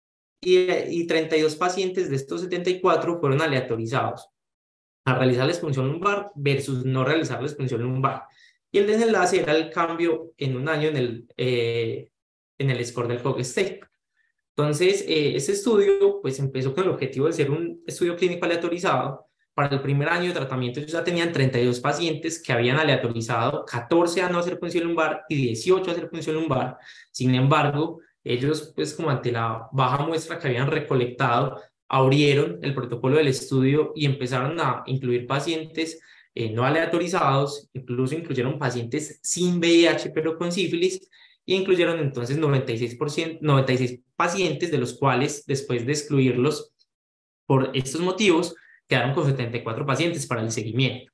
y, y treinta y dos pacientes de estos setenta y cuatro fueron aleatorizados a realizar la expulsión lumbar versus no realizar la expulsión lumbar. Y el desenlace era el cambio en un año en el, eh, en el score del CogState. Entonces, eh, este estudio pues, empezó con el objetivo de ser un estudio clínico aleatorizado. Para el primer año de tratamiento ellos ya tenían treinta y dos pacientes que habían aleatorizado, catorce a no hacer punción lumbar y dieciocho a hacer punción lumbar. Sin embargo, ellos, pues como ante la baja muestra que habían recolectado, abrieron el protocolo del estudio y empezaron a incluir pacientes eh, no aleatorizados, incluso incluyeron pacientes sin V I H pero con sífilis, y incluyeron entonces noventa y seis por ciento, noventa y seis pacientes, de los cuales después de excluirlos por estos motivos, quedaron con setenta y cuatro pacientes para el seguimiento.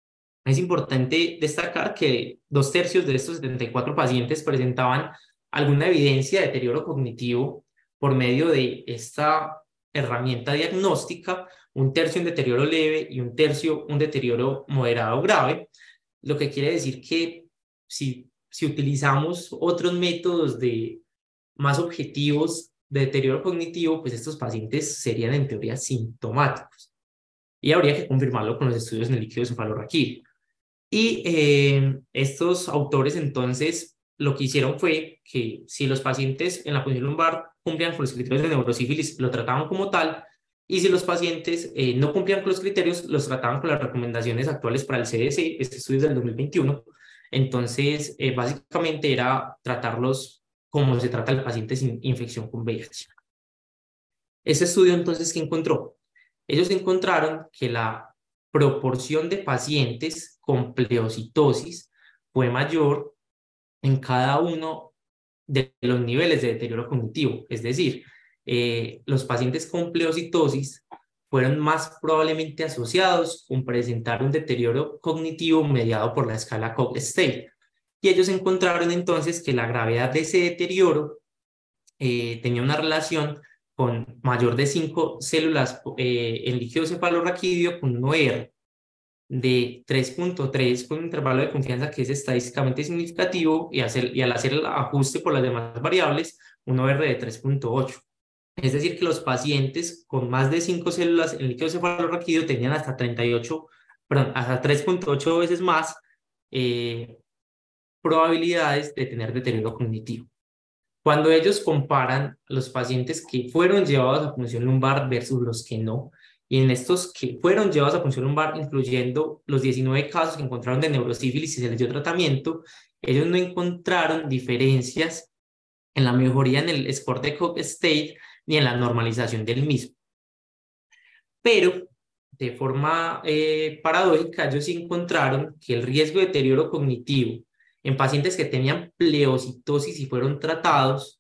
Es importante destacar que dos tercios de estos setenta y cuatro pacientes presentaban alguna evidencia de deterioro cognitivo por medio de esta herramienta diagnóstica, un tercio en deterioro leve y un tercio un deterioro moderado o grave, lo que quiere decir que si, si utilizamos otros métodos de, más objetivos de deterioro cognitivo, pues estos pacientes serían en teoría sintomáticos. Y habría que confirmarlo con los estudios en el líquido cefalorraquídeo. Y eh, estos autores entonces lo que hicieron fue que si los pacientes en la punción lumbar cumplían con los criterios de neurosífilis, lo trataban como tal, y si los pacientes eh, no cumplían con los criterios, los trataban con las recomendaciones actuales para el C D C. Este estudio es del dos mil veintiuno. Entonces, eh, básicamente era tratarlos cómo se trata el paciente sin infección con V I H. Ese estudio entonces, ¿qué encontró? Ellos encontraron que la proporción de pacientes con pleocitosis fue mayor en cada uno de los niveles de deterioro cognitivo. Es decir, eh, los pacientes con pleocitosis fueron más probablemente asociados con presentar un deterioro cognitivo mediado por la escala Cogstate. Y ellos encontraron entonces que la gravedad de ese deterioro eh, tenía una relación con mayor de cinco células eh, en líquido cefalorraquídeo con un O R de tres punto tres con un intervalo de confianza que es estadísticamente significativo y, hacer, y al hacer el ajuste por las demás variables, un O R de tres punto ocho. Es decir, que los pacientes con más de cinco células en líquido cefalorraquídeo tenían hasta treinta y ocho, perdón, hasta tres punto ocho veces más eh, probabilidades de tener deterioro cognitivo. Cuando ellos comparan los pacientes que fueron llevados a punción lumbar versus los que no, y en estos que fueron llevados a punción lumbar, incluyendo los diecinueve casos que encontraron de neurosífilis y se les dio tratamiento, ellos no encontraron diferencias en la mejoría en el score de Cogstate ni en la normalización del mismo. Pero, de forma eh, paradójica, ellos sí encontraron que el riesgo de deterioro cognitivo en pacientes que tenían pleocitosis y fueron tratados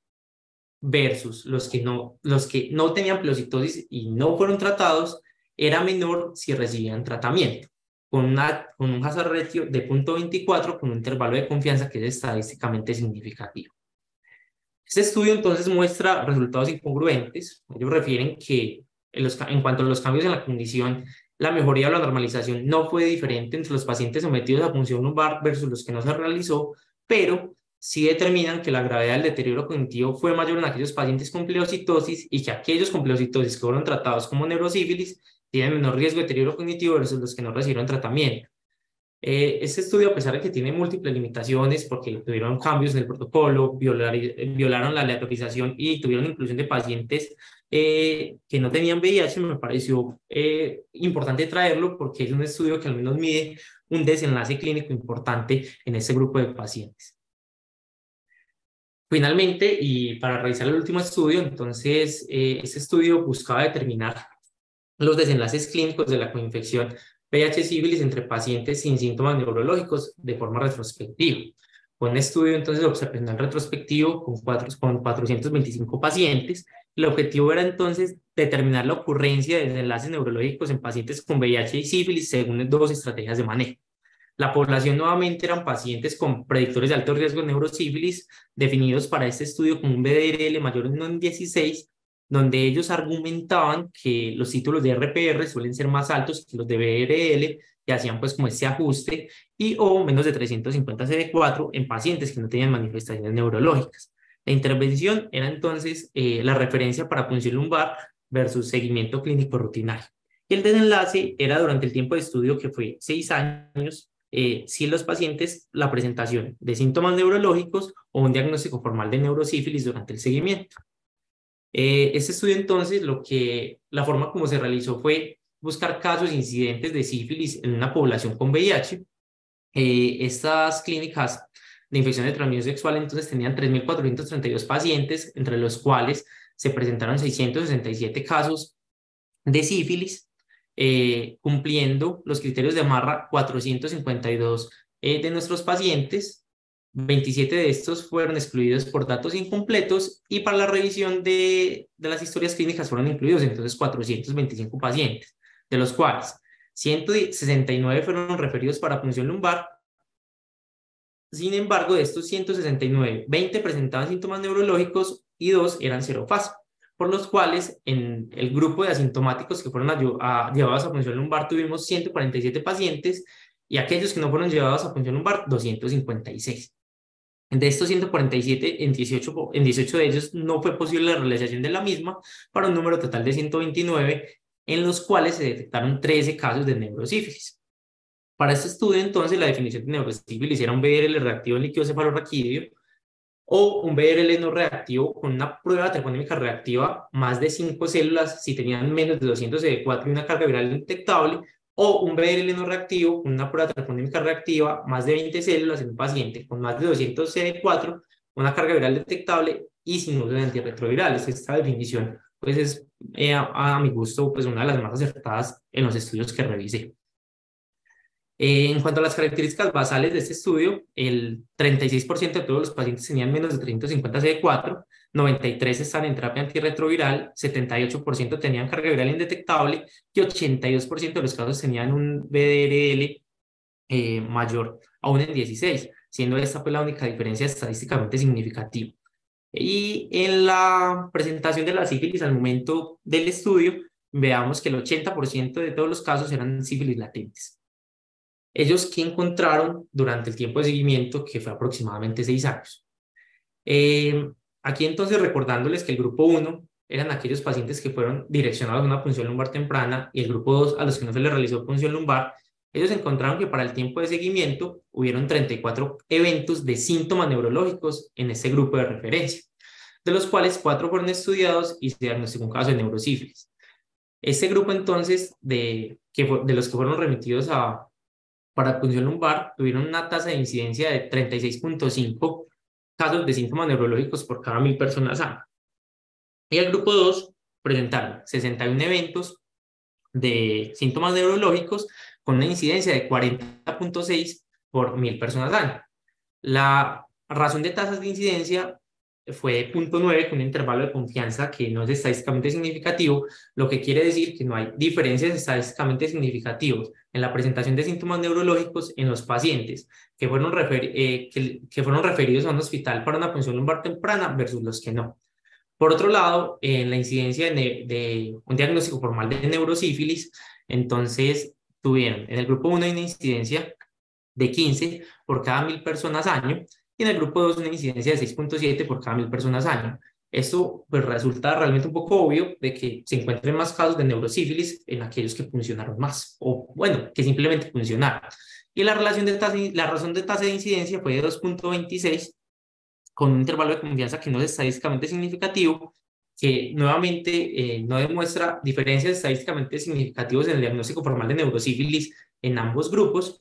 versus los que no, los que no tenían pleocitosis y no fueron tratados era menor si recibían tratamiento, con, una, con un hazard ratio de punto veinticuatro con un intervalo de confianza que es estadísticamente significativo. Este estudio entonces muestra resultados incongruentes. Ellos refieren que en, los, en cuanto a los cambios en la condición, la mejoría o la normalización no fue diferente entre los pacientes sometidos a punción lumbar versus los que no se realizó, pero sí determinan que la gravedad del deterioro cognitivo fue mayor en aquellos pacientes con pleocitosis y que aquellos con pleocitosis que fueron tratados como neurosífilis tienen menor riesgo de deterioro cognitivo versus los que no recibieron tratamiento. Eh, este estudio, a pesar de que tiene múltiples limitaciones, porque tuvieron cambios en el protocolo, violar, violaron la aleatorización y tuvieron inclusión de pacientes eh, que no tenían V I H, me pareció eh, importante traerlo porque es un estudio que al menos mide un desenlace clínico importante en este grupo de pacientes. Finalmente, y para realizar el último estudio, entonces, eh, este estudio buscaba determinar los desenlaces clínicos de la coinfección V I H sífilis entre pacientes sin síntomas neurológicos de forma retrospectiva. Fue un estudio entonces observacional retrospectivo con, cuatro, con cuatrocientos veinticinco pacientes. El objetivo era entonces determinar la ocurrencia de desenlaces neurológicos en pacientes con V I H y sífilis según dos estrategias de manejo. La población nuevamente eran pacientes con predictores de alto riesgo de neurosífilis definidos para este estudio con un B D R L mayor en dieciséis, donde ellos argumentaban que los títulos de R P R suelen ser más altos que los de B R L y hacían pues como este ajuste y o menos de trescientos cincuenta C D cuatro en pacientes que no tenían manifestaciones neurológicas. La intervención era entonces eh, la referencia para punción lumbar versus seguimiento clínico rutinario. Y el desenlace era durante el tiempo de estudio que fue seis años, eh, si los pacientes la presentación de síntomas neurológicos o un diagnóstico formal de neurosífilis durante el seguimiento. Eh, este estudio entonces, lo que, la forma como se realizó fue buscar casos incidentes de sífilis en una población con V I H. Eh, estas clínicas de infección de transmisión sexual entonces tenían tres mil cuatrocientos treinta y dos pacientes, entre los cuales se presentaron seiscientos sesenta y siete casos de sífilis, eh, cumpliendo los criterios de Marra cuatrocientos cincuenta y dos eh, de nuestros pacientes. veintisiete de estos fueron excluidos por datos incompletos y para la revisión de, de las historias clínicas fueron incluidos entonces cuatrocientos veinticinco pacientes, de los cuales ciento sesenta y nueve fueron referidos para punción lumbar. Sin embargo, de estos ciento sesenta y nueve, veinte presentaban síntomas neurológicos y dos eran serofase, por los cuales en el grupo de asintomáticos que fueron a, a, llevados a punción lumbar tuvimos ciento cuarenta y siete pacientes y aquellos que no fueron llevados a punción lumbar doscientos cincuenta y seis. De estos ciento cuarenta y siete, en dieciocho, en dieciocho de ellos no fue posible la realización de la misma, para un número total de ciento veintinueve, en los cuales se detectaron trece casos de neurosífilis. Para este estudio, entonces, la definición de neurosífilis era un B R L reactivo en líquido cefalorraquídeo o un B R L no reactivo con una prueba treponémica reactiva más de cinco células si tenían menos de doscientos C D cuatro y una carga viral detectable, o un B R L no reactivo con una prueba treponémica reactiva más de veinte células en un paciente con más de doscientos C D cuatro una carga viral detectable y sin uso de antirretrovirales. Esta definición pues es, eh, a, a mi gusto, pues una de las más acertadas en los estudios que revisé. Eh, en cuanto a las características basales de este estudio, el treinta y seis por ciento de todos los pacientes tenían menos de trescientos cincuenta C D cuatro, noventa y tres estaban en terapia antirretroviral, setenta y ocho por ciento tenían carga viral indetectable y ochenta y dos por ciento de los casos tenían un V D R L eh, mayor a uno en dieciséis, siendo esta pues, la única diferencia estadísticamente significativa. Y en la presentación de la sífilis al momento del estudio, veamos que el ochenta por ciento de todos los casos eran sífilis latentes. Ellos que encontraron durante el tiempo de seguimiento, que fue aproximadamente seis años. Eh, aquí entonces recordándoles que el grupo uno eran aquellos pacientes que fueron direccionados a una punción lumbar temprana y el grupo dos a los que no se les realizó punción lumbar, ellos encontraron que para el tiempo de seguimiento hubieron treinta y cuatro eventos de síntomas neurológicos en ese grupo de referencia, de los cuales cuatro fueron estudiados y se diagnosticó un caso de neurosífilis. Este grupo entonces de, que fue, de los que fueron remitidos a para punción lumbar tuvieron una tasa de incidencia de treinta y seis punto cinco casos de síntomas neurológicos por cada mil personas sanas. Y el grupo dos presentaron sesenta y uno eventos de síntomas neurológicos con una incidencia de cuarenta punto seis por mil personas sanas. La razón de tasas de incidencia fue punto nueve con un intervalo de confianza que no es estadísticamente significativo, lo que quiere decir que no hay diferencias estadísticamente significativas en la presentación de síntomas neurológicos en los pacientes que fueron, refer eh, que, que fueron referidos a un hospital para una punción lumbar temprana versus los que no. Por otro lado, en la incidencia de, de un diagnóstico formal de neurosífilis, entonces tuvieron en el grupo uno una incidencia de quince por cada mil personas año y en el grupo dos una incidencia de seis punto siete por cada mil personas año. Esto pues resulta realmente un poco obvio de que se encuentren más casos de neurosífilis en aquellos que funcionaron más o bueno, que simplemente funcionaron. Y la, relación de tasa, la razón de tasa de incidencia fue de dos punto veintiséis con un intervalo de confianza que no es estadísticamente significativo, que nuevamente eh, no demuestra diferencias estadísticamente significativas en el diagnóstico formal de neurosífilis en ambos grupos,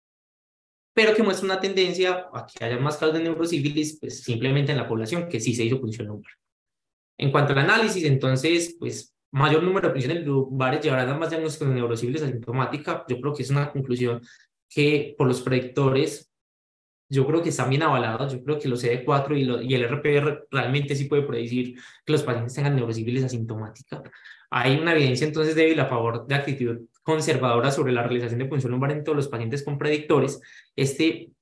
pero que muestra una tendencia a que haya más casos de neurosífilis pues, simplemente en la población que sí se hizo punción lumbar. En cuanto al análisis, entonces, pues mayor número de punciones lumbares llevarán a más diagnósticos de neurosífilis asintomática. Yo creo que es una conclusión que por los predictores yo creo que están bien avalados. Yo creo que los C D cuatro y, lo, y el R P R realmente sí puede predecir que los pacientes tengan neurosífilis asintomática. Hay una evidencia entonces débil a favor de actitud conservadora sobre la realización de punción lumbar en todos los pacientes con predictores. Este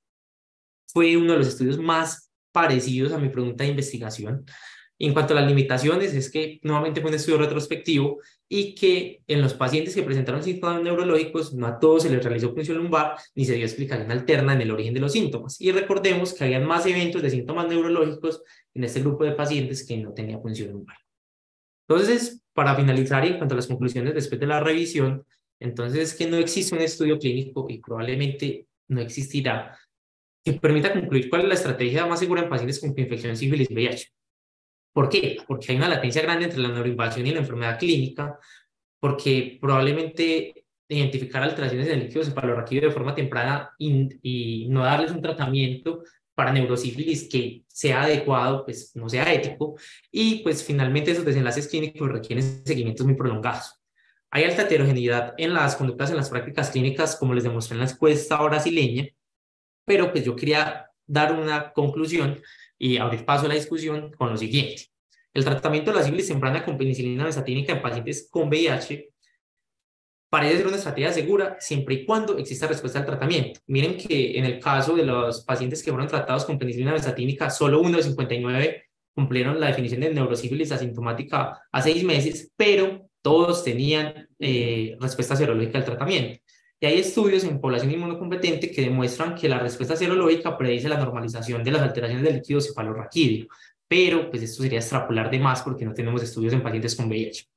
fue uno de los estudios más parecidos a mi pregunta de investigación. En cuanto a las limitaciones, es que nuevamente fue un estudio retrospectivo y que en los pacientes que presentaron síntomas neurológicos, no a todos se les realizó punción lumbar ni se dio explicación alterna en el origen de los síntomas. Y recordemos que habían más eventos de síntomas neurológicos en este grupo de pacientes que no tenía punción lumbar. Entonces, para finalizar y en cuanto a las conclusiones después de la revisión, entonces es que no existe un estudio clínico y probablemente no existirá que permita concluir cuál es la estrategia más segura en pacientes con infección sífilis V I H. ¿Por qué? Porque hay una latencia grande entre la neuroinvasión y la enfermedad clínica, porque probablemente identificar alteraciones en el líquido cefalorraquídeo de forma temprana y, y no darles un tratamiento para neurosífilis que sea adecuado, pues no sea ético, y pues finalmente esos desenlaces clínicos requieren seguimientos muy prolongados. Hay alta heterogeneidad en las conductas en las prácticas clínicas, como les demostré en la encuesta brasileña, pero pues yo quería dar una conclusión y abrir paso a la discusión con lo siguiente. El tratamiento de la sífilis temprana con penicilina besatínica en pacientes con V I H parece ser una estrategia segura siempre y cuando exista respuesta al tratamiento. Miren que en el caso de los pacientes que fueron tratados con penicilina besatínica, solo uno de cincuenta y nueve cumplieron la definición de neurosífilis asintomática a seis meses, pero todos tenían eh, respuesta serológica al tratamiento. Y hay estudios en población inmunocompetente que demuestran que la respuesta serológica predice la normalización de las alteraciones del líquido cefalorraquídeo, pero pues esto sería extrapolar de más porque no tenemos estudios en pacientes con V I H.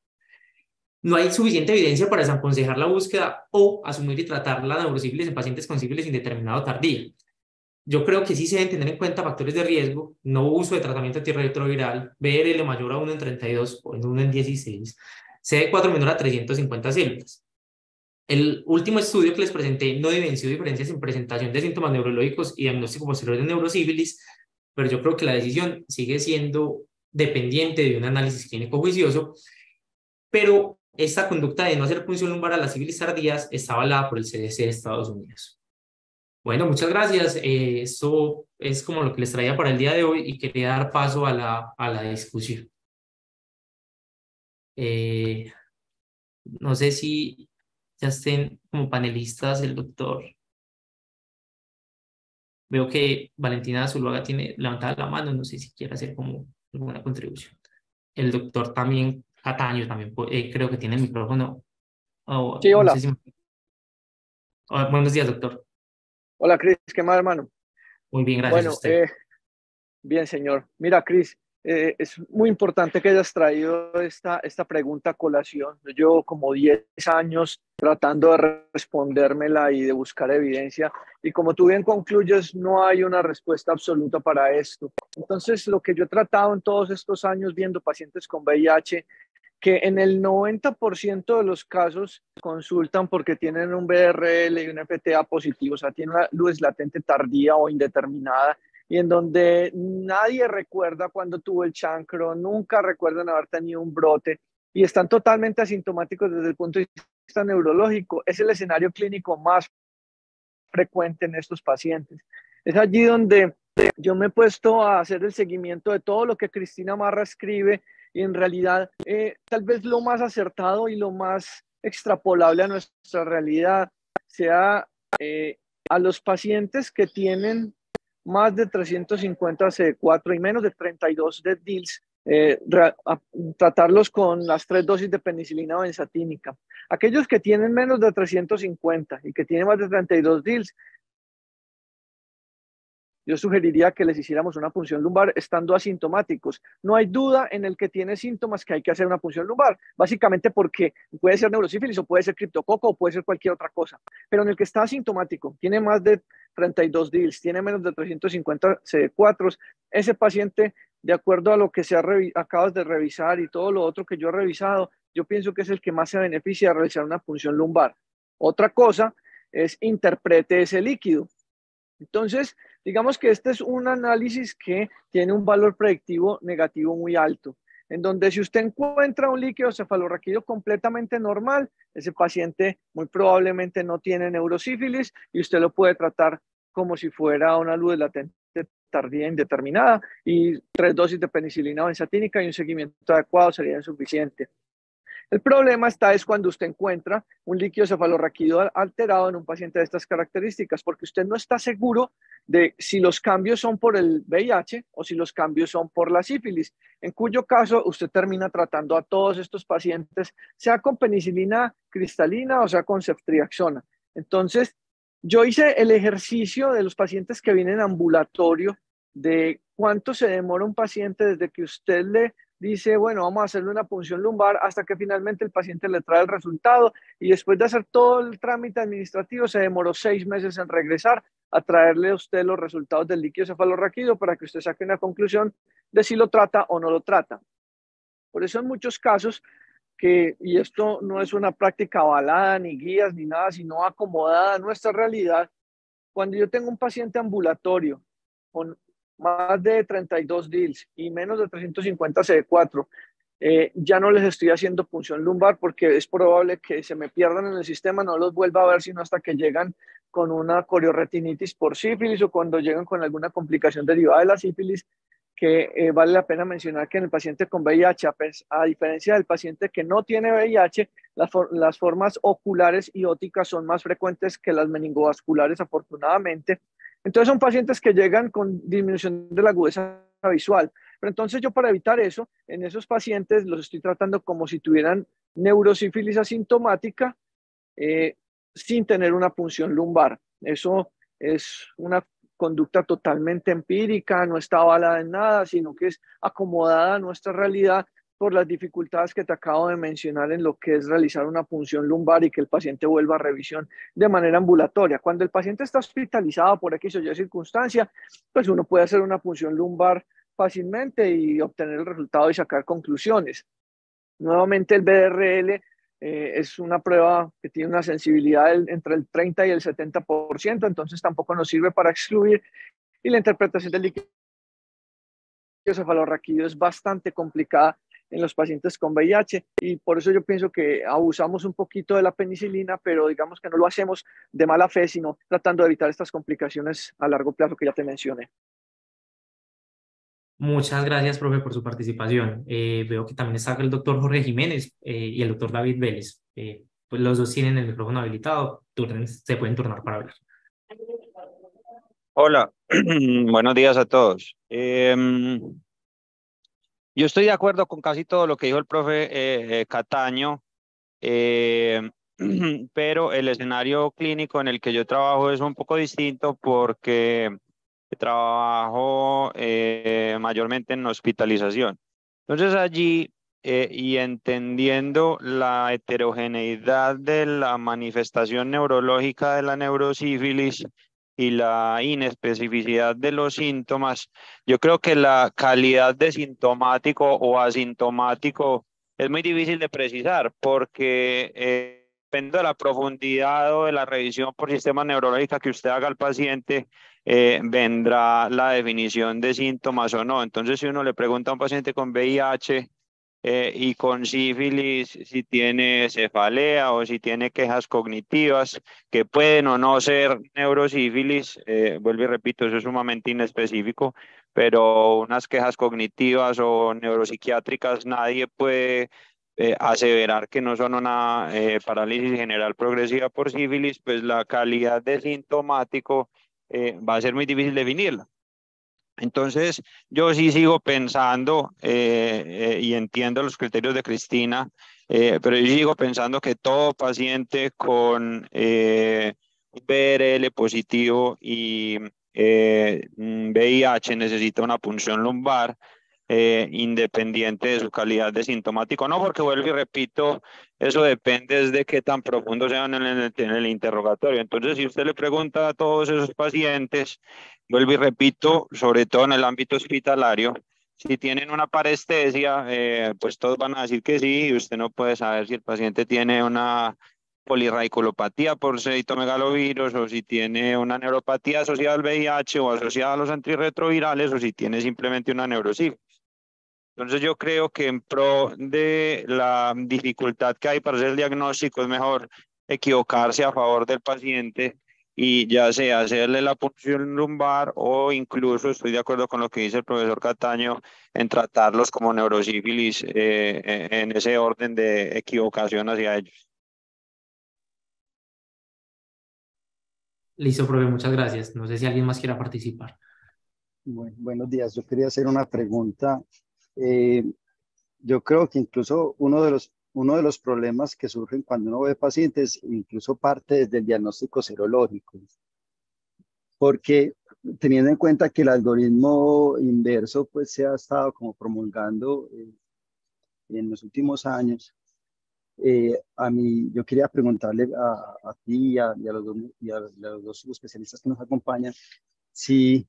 No hay suficiente evidencia para desaconsejar la búsqueda o asumir y tratar la neurosífilis en pacientes con sífilis indeterminado tardía. Yo creo que sí se deben tener en cuenta factores de riesgo, no uso de tratamiento antirretroviral, B R L mayor a uno en treinta y dos o en uno en dieciséis, C D cuatro menor a trescientas cincuenta células. El último estudio que les presenté no evidenció diferencias en presentación de síntomas neurológicos y diagnóstico posterior de neurosífilis, pero yo creo que la decisión sigue siendo dependiente de un análisis clínico juicioso, pero esta conducta de no hacer punción lumbar a las sífilis tardías está avalada por el C D C de Estados Unidos. Bueno, muchas gracias. Eh, esto es como lo que les traía para el día de hoy y quería dar paso a la, a la discusión. Eh, no sé si ya estén como panelistas el doctor. Veo que Valentina Zuluaga tiene levantada la mano, no sé si quiere hacer como alguna contribución. El doctor también, Cataño, también eh, creo que tiene el micrófono. Oh, Sí, no hola. sé si... Oh, buenos días, doctor. Hola, Cris. ¿Qué más, hermano? Muy bien, gracias a Bueno, usted. eh, bien, señor. Mira, Cris, eh, es muy importante que hayas traído esta, esta pregunta a colación. Yo llevo como diez años tratando de respondérmela y de buscar evidencia. Y como tú bien concluyes, no hay una respuesta absoluta para esto. Entonces, lo que yo he tratado en todos estos años viendo pacientes con V I H, que en el noventa por ciento de los casos consultan porque tienen un B R L y un F T A positivo, o sea, tienen una luz latente tardía o indeterminada, y en donde nadie recuerda cuando tuvo el chancro, nunca recuerdan haber tenido un brote, y están totalmente asintomáticos desde el punto de vista neurológico. Es el escenario clínico más frecuente en estos pacientes. Es allí donde yo me he puesto a hacer el seguimiento de todo lo que Cristina Marra escribe, y en realidad eh, tal vez lo más acertado y lo más extrapolable a nuestra realidad sea eh, a los pacientes que tienen más de trescientos cincuenta C D cuatro y menos de treinta y dos de D I L S, eh, a, tratarlos con las tres dosis de penicilina benzatínica. Aquellos que tienen menos de trescientos cincuenta y que tienen más de treinta y dos D I L S, yo sugeriría que les hiciéramos una punción lumbar estando asintomáticos. No hay duda en el que tiene síntomas que hay que hacer una punción lumbar, básicamente porque puede ser neurosífilis o puede ser criptococo o puede ser cualquier otra cosa. Pero en el que está asintomático, tiene más de treinta y dos D I L S, tiene menos de trescientos cincuenta C D cuatro, ese paciente, de acuerdo a lo que se ha acabas de revisar y todo lo otro que yo he revisado, yo pienso que es el que más se beneficia de realizar una punción lumbar. Otra cosa es interprete ese líquido. Entonces, digamos que este es un análisis que tiene un valor predictivo negativo muy alto, en donde si usted encuentra un líquido cefalorraquídeo completamente normal, ese paciente muy probablemente no tiene neurosífilis y usted lo puede tratar como si fuera una luz latente tardía indeterminada, y tres dosis de penicilina benzatínica y un seguimiento adecuado serían suficiente. El problema está es cuando usted encuentra un líquido cefalorraquídeo alterado en un paciente de estas características, porque usted no está seguro de si los cambios son por el V I H o si los cambios son por la sífilis, en cuyo caso usted termina tratando a todos estos pacientes, sea con penicilina cristalina o sea con ceftriaxona. Entonces, yo hice el ejercicio de los pacientes que vienen ambulatorio, de cuánto se demora un paciente desde que usted le dice, bueno, vamos a hacerle una punción lumbar hasta que finalmente el paciente le trae el resultado, y después de hacer todo el trámite administrativo se demoró seis meses en regresar a traerle a usted los resultados del líquido cefalorraquídeo para que usted saque una conclusión de si lo trata o no lo trata. Por eso en muchos casos, que, y esto no es una práctica avalada, ni guías, ni nada, sino acomodada a nuestra realidad, cuando yo tengo un paciente ambulatorio con más de treinta y dos D I L S y menos de trescientos cincuenta C D cuatro, eh, ya no les estoy haciendo punción lumbar porque es probable que se me pierdan en el sistema, no los vuelva a ver sino hasta que llegan con una corioretinitis por sífilis o cuando llegan con alguna complicación derivada de la sífilis, que eh, vale la pena mencionar que en el paciente con V I H, a, a diferencia del paciente que no tiene V I H, las, for las formas oculares y óticas son más frecuentes que las meningovasculares, afortunadamente. Entonces son pacientes que llegan con disminución de la agudeza visual. Pero entonces yo, para evitar eso, en esos pacientes los estoy tratando como si tuvieran neurosífilis asintomática, eh, sin tener una punción lumbar. Eso es una conducta totalmente empírica, no está avalada en nada, sino que es acomodada a nuestra realidad por las dificultades que te acabo de mencionar en lo que es realizar una punción lumbar y que el paciente vuelva a revisión de manera ambulatoria. Cuando el paciente está hospitalizado por X o Y circunstancia, pues uno puede hacer una punción lumbar fácilmente y obtener el resultado y sacar conclusiones. Nuevamente el B R L eh, es una prueba que tiene una sensibilidad del, entre el treinta y el setenta por ciento, entonces tampoco nos sirve para excluir, y la interpretación del líquido cefalorraquídeo es bastante complicada en los pacientes con V I H y por eso yo pienso que abusamos un poquito de la penicilina, pero digamos que no lo hacemos de mala fe, sino tratando de evitar estas complicaciones a largo plazo que ya te mencioné. Muchas gracias, profe, por su participación. Eh, veo que también está el doctor Jorge Jiménez eh, y el doctor David Vélez. Eh, pues los dos tienen el micrófono habilitado. Turnen- se pueden turnar para hablar. Hola, buenos días a todos. Em, yo estoy de acuerdo con casi todo lo que dijo el profe eh, eh, Cataño, eh, pero el escenario clínico en el que yo trabajo es un poco distinto porque trabajo eh, mayormente en hospitalización. Entonces allí, eh, y entendiendo la heterogeneidad de la manifestación neurológica de la neurosífilis y la inespecificidad de los síntomas, yo creo que la calidad de sintomático o asintomático es muy difícil de precisar porque eh, depende de la profundidad o de la revisión por sistema neurológica que usted haga al paciente, eh, vendrá la definición de síntomas o no. Entonces, si uno le pregunta a un paciente con V I H eh, y con sífilis si tiene cefalea o si tiene quejas cognitivas, que pueden o no ser neurosífilis, eh, vuelvo y repito, eso es sumamente inespecífico, pero unas quejas cognitivas o neuropsiquiátricas nadie puede eh, aseverar que no son una eh, parálisis general progresiva por sífilis, pues la calidad de sintomático eh, va a ser muy difícil definirla. Entonces, yo sí sigo pensando eh, eh, y entiendo los criterios de Cristina, eh, pero yo sigo pensando que todo paciente con eh, B R L positivo y eh, V I H necesita una punción lumbar eh, independiente de su calidad de sintomático. No, porque vuelvo y repito, eso depende de qué tan profundo sean en el, en el interrogatorio. Entonces, si usted le pregunta a todos esos pacientes, vuelvo y repito, sobre todo en el ámbito hospitalario, si tienen una parestesia, eh, pues todos van a decir que sí, y usted no puede saber si el paciente tiene una polirradiculopatía por citometalovirus o si tiene una neuropatía asociada al V I H o asociada a los antirretrovirales o si tiene simplemente una neurosífilis. Entonces yo creo que en pro de la dificultad que hay para hacer el diagnóstico es mejor equivocarse a favor del paciente y ya sea hacerle la punción lumbar o incluso estoy de acuerdo con lo que dice el profesor Cataño en tratarlos como neurosífilis eh, en ese orden de equivocación hacia ellos. Listo, profe, muchas gracias. No sé si alguien más quiera participar. Bueno, buenos días, yo quería hacer una pregunta. Eh, yo creo que incluso uno de los, uno de los problemas que surgen cuando uno ve pacientes, incluso parte desde el diagnóstico serológico, porque teniendo en cuenta que el algoritmo inverso pues se ha estado como promulgando eh, en los últimos años, eh, a mí yo quería preguntarle a, a ti y a, y a los dos, y a, y a los dos especialistas que nos acompañan si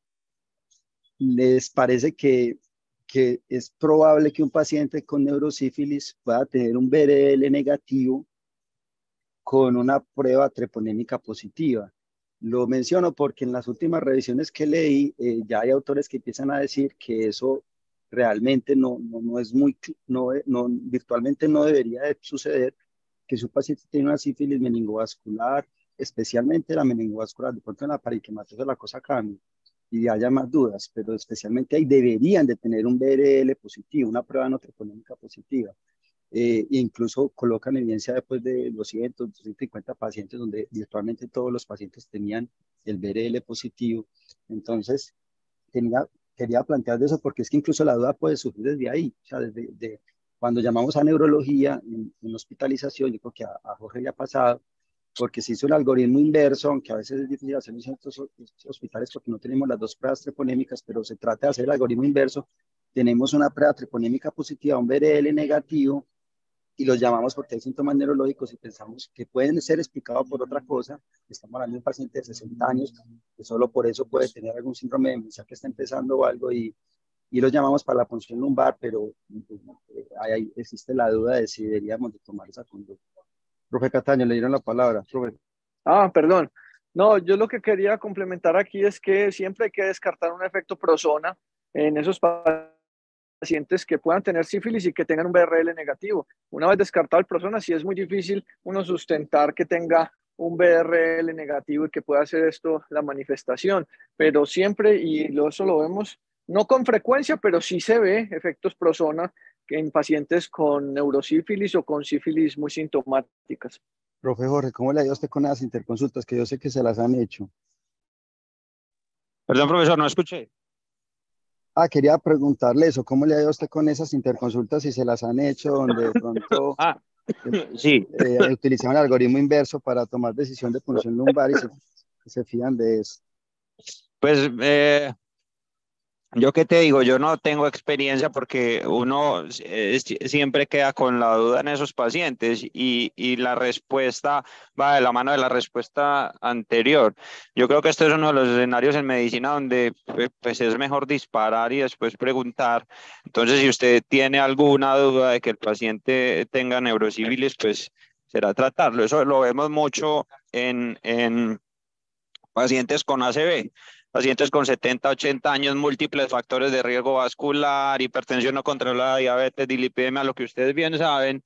les parece que, que es probable que un paciente con neurosífilis pueda tener un B R L negativo con una prueba treponémica positiva. Lo menciono porque en las últimas revisiones que leí, eh, ya hay autores que empiezan a decir que eso realmente no, no, no es muy, no, no, virtualmente no debería de suceder, que si un paciente tiene una sífilis meningovascular, especialmente la meningovascular, de pronto en la parenquimatosa la cosa cambia y haya más dudas, pero especialmente ahí deberían de tener un B R L positivo, una prueba no treponémica positiva. Eh, e incluso colocan evidencia después de doscientos, doscientos cincuenta pacientes donde virtualmente todos los pacientes tenían el B R L positivo. Entonces, tenía, quería plantear de eso porque es que incluso la duda puede surgir desde ahí, o sea, desde de, cuando llamamos a neurología en, en hospitalización, yo creo que a, a Jorge le ha pasado, porque se hizo un algoritmo inverso, aunque a veces es difícil hacerlo en ciertos hospitales porque no tenemos las dos pruebas treponémicas, pero se trata de hacer el algoritmo inverso. Tenemos una prueba treponémica positiva, un B R L negativo, y los llamamos porque hay síntomas neurológicos y pensamos que pueden ser explicados por otra cosa. Estamos hablando de un paciente de sesenta años que solo por eso puede tener algún síndrome de demencia que está empezando o algo y, y los llamamos para la punción lumbar, pero eh, ahí existe la duda de si deberíamos de tomar esa conducta. Profe Cataño, le dieron la palabra. Profe. Ah, perdón. No, yo lo que quería complementar aquí es que siempre hay que descartar un efecto prosona en esos pacientes pacientes que puedan tener sífilis y que tengan un B R L negativo. Una vez descartado el prosona, sí es muy difícil uno sustentar que tenga un B R L negativo y que pueda hacer esto la manifestación, pero siempre, y eso lo vemos, no con frecuencia, pero sí se ve efectos prosona en pacientes con neurosífilis o con sífilis muy sintomáticas. Profe Jorge, ¿cómo le ha ido a usted con las interconsultas? Que yo sé que se las han hecho. Perdón, profesor, no escuché. Ah, quería preguntarle eso, ¿cómo le ha ido a usted con esas interconsultas si se las han hecho, donde de pronto ah, sí. eh, utilizaban el algoritmo inverso para tomar decisión de punción lumbar y se, se fían de eso? Pues, eh, yo qué te digo, yo no tengo experiencia porque uno eh, siempre queda con la duda en esos pacientes y, y la respuesta va de la mano de la respuesta anterior. Yo creo que este es uno de los escenarios en medicina donde pues, es mejor disparar y después preguntar. Entonces, si usted tiene alguna duda de que el paciente tenga neurosífilis, pues será tratarlo. Eso lo vemos mucho en, en pacientes con A C V. Pacientes con setenta, ochenta años, múltiples factores de riesgo vascular, hipertensión no controlada, diabetes, dislipidemia, lo que ustedes bien saben,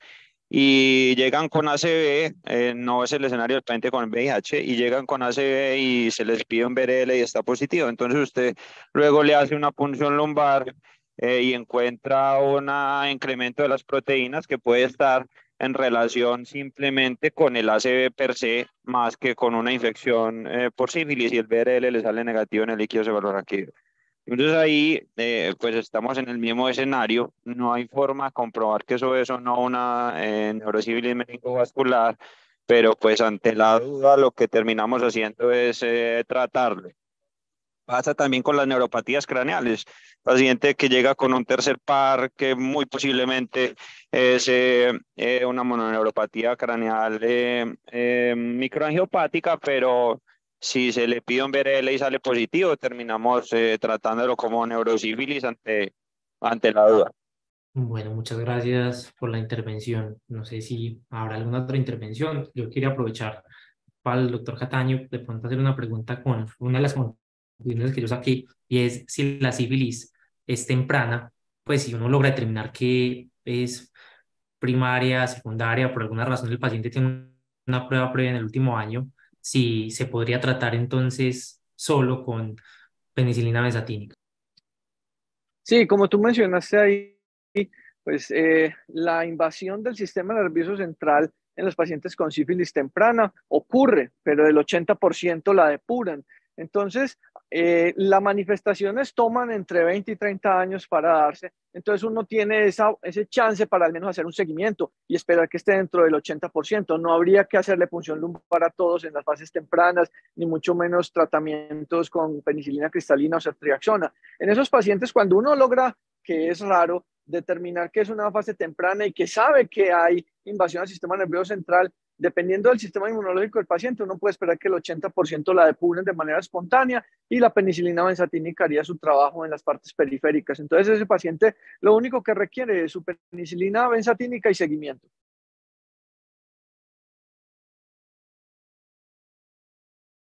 y llegan con A C V, eh, no es el escenario del paciente con V I H, y llegan con A C V y se les pide un B R L y está positivo. Entonces usted luego le hace una punción lumbar eh, y encuentra un incremento de las proteínas que puede estar en relación simplemente con el A C V per se, más que con una infección eh, por sífilis, y el B R L le sale negativo en el líquido cefalorraquídeo. Entonces ahí, eh, pues estamos en el mismo escenario, no hay forma de comprobar que eso es o no una eh, neurosífilis meningovascular, pero pues ante la duda lo que terminamos haciendo es eh, tratarlo. Pasa también con las neuropatías craneales. Paciente que llega con un tercer par que muy posiblemente es eh, eh, una mononeuropatía craneal eh, eh, microangiopática, pero si se le pide un B R L y sale positivo, terminamos eh, tratándolo como neurosífilis ante, ante la duda. Bueno, muchas gracias por la intervención. No sé si habrá alguna otra intervención. Yo quería aprovechar para el doctor Cataño de pronto hacer una pregunta con una de las conclusiones que yo saqué, y es si la sífilis es temprana, pues si uno logra determinar que es primaria, secundaria, por alguna razón el paciente tiene una prueba previa en el último año, si se podría tratar entonces solo con penicilina benzatínica. Sí, como tú mencionaste ahí, pues eh, la invasión del sistema nervioso central en los pacientes con sífilis temprana ocurre, pero el ochenta por ciento la depuran. Entonces, eh, las manifestaciones toman entre veinte y treinta años para darse. Entonces, uno tiene esa, ese chance para al menos hacer un seguimiento y esperar que esté dentro del ochenta por ciento. No habría que hacerle punción lumbar a todos en las fases tempranas, ni mucho menos tratamientos con penicilina cristalina o ceftriaxona. En esos pacientes, cuando uno logra, que es raro, determinar que es una fase temprana y que sabe que hay invasión al sistema nervioso central, dependiendo del sistema inmunológico del paciente, uno puede esperar que el ochenta por ciento la depuren de manera espontánea y la penicilina benzatínica haría su trabajo en las partes periféricas. Entonces ese paciente lo único que requiere es su penicilina benzatínica y seguimiento.